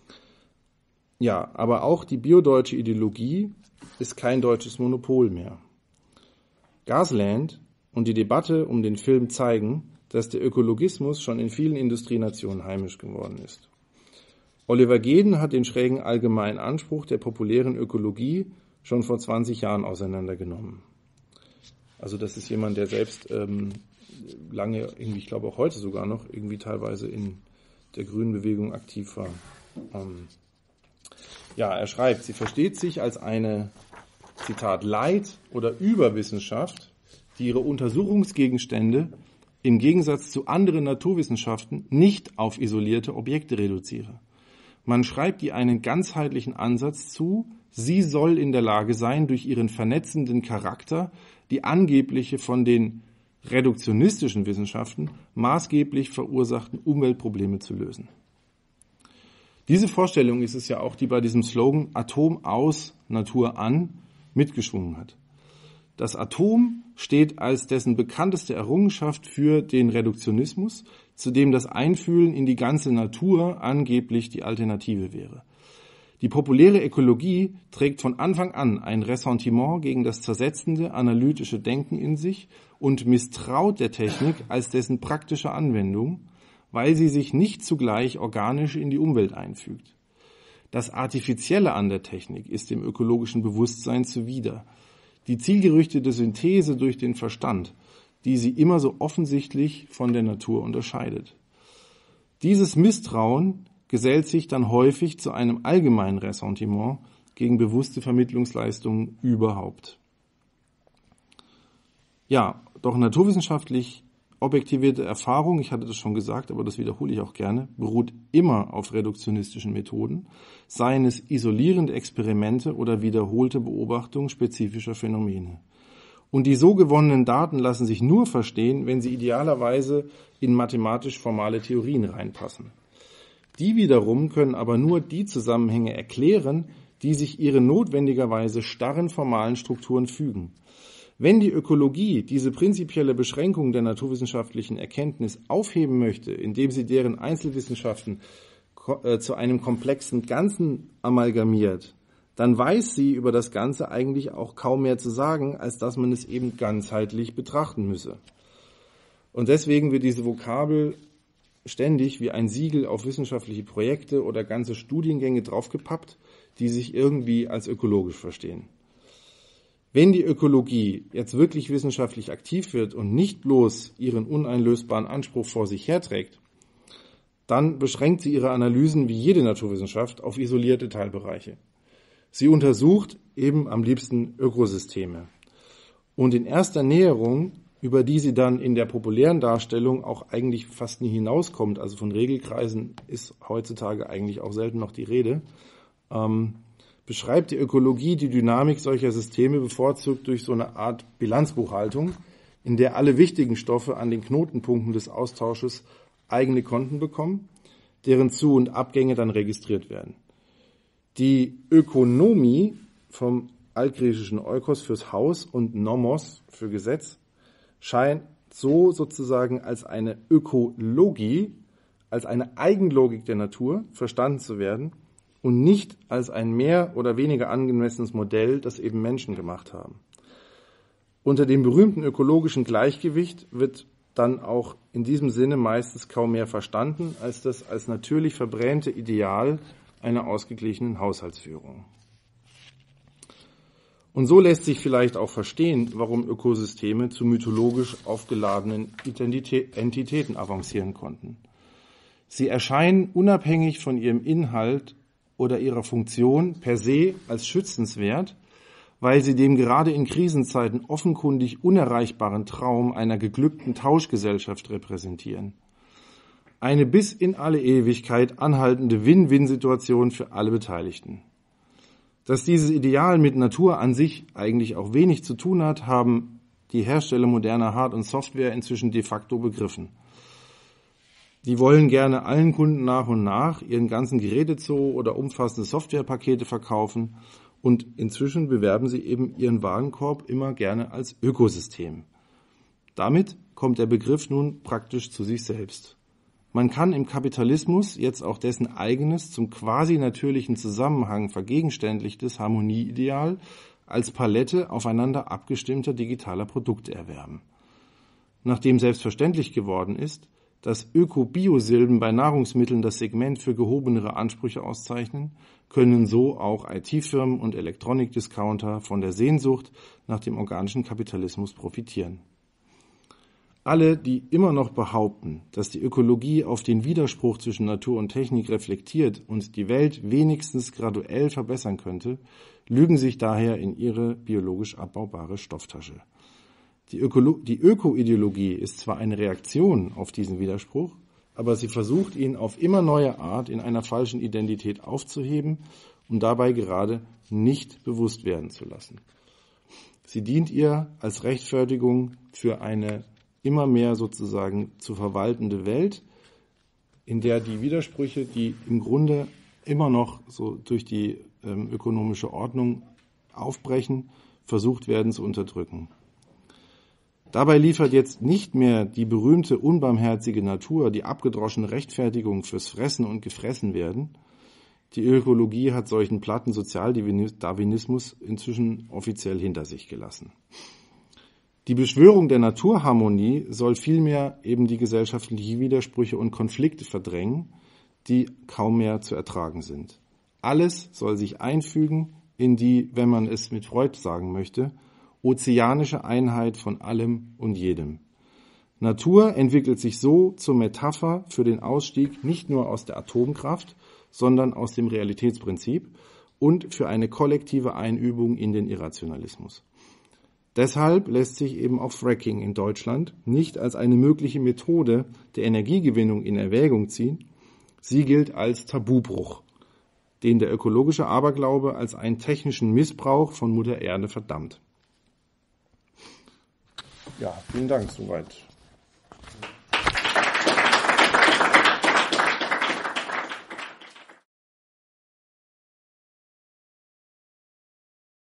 Ja, aber auch die biodeutsche Ideologie ist kein deutsches Monopol mehr. Gasland und die Debatte um den Film zeigen, dass der Ökologismus schon in vielen Industrienationen heimisch geworden ist. Oliver Geden hat den schrägen allgemeinen Anspruch der populären Ökologie schon vor 20 Jahren auseinandergenommen. Also das ist jemand, der selbst lange, irgendwie, ich glaube auch heute sogar noch, irgendwie teilweise in der grünen Bewegung aktiv war. Er schreibt, sie versteht sich als eine, Zitat, Leit- oder Überwissenschaft, die ihre Untersuchungsgegenstände im Gegensatz zu anderen Naturwissenschaften nicht auf isolierte Objekte reduziere. Man schreibt ihr einen ganzheitlichen Ansatz zu, sie soll in der Lage sein, durch ihren vernetzenden Charakter die angebliche von den reduktionistischen Wissenschaften maßgeblich verursachten Umweltprobleme zu lösen. Diese Vorstellung ist es ja auch, die bei diesem Slogan Atom aus, Natur an mitgeschwungen hat. Das Atom steht als dessen bekannteste Errungenschaft für den Reduktionismus, zu dem das Einfühlen in die ganze Natur angeblich die Alternative wäre. Die populäre Ökologie trägt von Anfang an ein Ressentiment gegen das zersetzende, analytische Denken in sich und misstraut der Technik als dessen praktische Anwendung, weil sie sich nicht zugleich organisch in die Umwelt einfügt. Das Artifizielle an der Technik ist dem ökologischen Bewusstsein zuwider. Die zielgerichtete Synthese durch den Verstand, die sie immer so offensichtlich von der Natur unterscheidet. Dieses Misstrauen gesellt sich dann häufig zu einem allgemeinen Ressentiment gegen bewusste Vermittlungsleistungen überhaupt. Ja, doch naturwissenschaftlich objektivierte Erfahrung, ich hatte das schon gesagt, aber das wiederhole ich auch gerne, beruht immer auf reduktionistischen Methoden, seien es isolierende Experimente oder wiederholte Beobachtung spezifischer Phänomene. Und die so gewonnenen Daten lassen sich nur verstehen, wenn sie idealerweise in mathematisch-formale Theorien reinpassen. Die wiederum können aber nur die Zusammenhänge erklären, die sich ihren notwendigerweise starren formalen Strukturen fügen. Wenn die Ökologie diese prinzipielle Beschränkung der naturwissenschaftlichen Erkenntnis aufheben möchte, indem sie deren Einzelwissenschaften zu einem komplexen Ganzen amalgamiert, dann weiß sie über das Ganze eigentlich auch kaum mehr zu sagen, als dass man es eben ganzheitlich betrachten müsse. Und deswegen wird diese Vokabel ständig wie ein Siegel auf wissenschaftliche Projekte oder ganze Studiengänge draufgepappt, die sich irgendwie als ökologisch verstehen. Wenn die Ökologie jetzt wirklich wissenschaftlich aktiv wird und nicht bloß ihren uneinlösbaren Anspruch vor sich herträgt, dann beschränkt sie ihre Analysen wie jede Naturwissenschaft auf isolierte Teilbereiche. Sie untersucht eben am liebsten Ökosysteme. Und in erster Näherung, über die sie dann in der populären Darstellung auch eigentlich fast nie hinauskommt, also von Regelkreisen ist heutzutage eigentlich auch selten noch die Rede, beschreibt die Ökologie die Dynamik solcher Systeme bevorzugt durch so eine Art Bilanzbuchhaltung, in der alle wichtigen Stoffe an den Knotenpunkten des Austausches eigene Konten bekommen, deren Zu- und Abgänge dann registriert werden. Die Ökonomie, vom altgriechischen Oikos fürs Haus und Nomos für Gesetz, scheint so sozusagen als eine Ökologie, als eine Eigenlogik der Natur verstanden zu werden und nicht als ein mehr oder weniger angemessenes Modell, das eben Menschen gemacht haben. Unter dem berühmten ökologischen Gleichgewicht wird dann auch in diesem Sinne meistens kaum mehr verstanden als das als natürlich verbrämte Ideal einer ausgeglichenen Haushaltsführung. Und so lässt sich vielleicht auch verstehen, warum Ökosysteme zu mythologisch aufgeladenen Entitäten avancieren konnten. Sie erscheinen unabhängig von ihrem Inhalt oder ihrer Funktion per se als schützenswert, weil sie dem gerade in Krisenzeiten offenkundig unerreichbaren Traum einer geglückten Tauschgesellschaft repräsentieren. Eine bis in alle Ewigkeit anhaltende Win-Win-Situation für alle Beteiligten. Dass dieses Ideal mit Natur an sich eigentlich auch wenig zu tun hat, haben die Hersteller moderner Hard- und Software inzwischen de facto begriffen. Die wollen gerne allen Kunden nach und nach ihren ganzen Gerätezoo oder umfassende Softwarepakete verkaufen und inzwischen bewerben sie eben ihren Warenkorb immer gerne als Ökosystem. Damit kommt der Begriff nun praktisch zu sich selbst. Man kann im Kapitalismus jetzt auch dessen eigenes, zum quasi natürlichen Zusammenhang vergegenständlichtes Harmonieideal als Palette aufeinander abgestimmter digitaler Produkte erwerben. Nachdem selbstverständlich geworden ist, dass Öko-Bio-Silben bei Nahrungsmitteln das Segment für gehobenere Ansprüche auszeichnen, können so auch IT-Firmen und Elektronikdiscounter von der Sehnsucht nach dem organischen Kapitalismus profitieren. Alle, die immer noch behaupten, dass die Ökologie auf den Widerspruch zwischen Natur und Technik reflektiert und die Welt wenigstens graduell verbessern könnte, lügen sich daher in ihre biologisch abbaubare Stofftasche. Die Öko-Ideologie ist zwar eine Reaktion auf diesen Widerspruch, aber sie versucht ihn auf immer neue Art in einer falschen Identität aufzuheben und dabei gerade nicht bewusst werden zu lassen. Sie dient ihr als Rechtfertigung für eine immer mehr sozusagen zu verwaltende Welt, in der die Widersprüche, die im Grunde immer noch so durch die ökonomische Ordnung aufbrechen, versucht werden zu unterdrücken. Dabei liefert jetzt nicht mehr die berühmte unbarmherzige Natur die abgedroschene Rechtfertigung fürs Fressen und Gefressenwerden. Die Ökologie hat solchen platten Sozialdarwinismus inzwischen offiziell hinter sich gelassen. Die Beschwörung der Naturharmonie soll vielmehr eben die gesellschaftlichen Widersprüche und Konflikte verdrängen, die kaum mehr zu ertragen sind. Alles soll sich einfügen in die, wenn man es mit Freud sagen möchte, ozeanische Einheit von allem und jedem. Natur entwickelt sich so zur Metapher für den Ausstieg nicht nur aus der Atomkraft, sondern aus dem Realitätsprinzip und für eine kollektive Einübung in den Irrationalismus. Deshalb lässt sich eben auch Fracking in Deutschland nicht als eine mögliche Methode der Energiegewinnung in Erwägung ziehen. Sie gilt als Tabubruch, den der ökologische Aberglaube als einen technischen Missbrauch von Mutter Erde verdammt. Ja, vielen Dank soweit.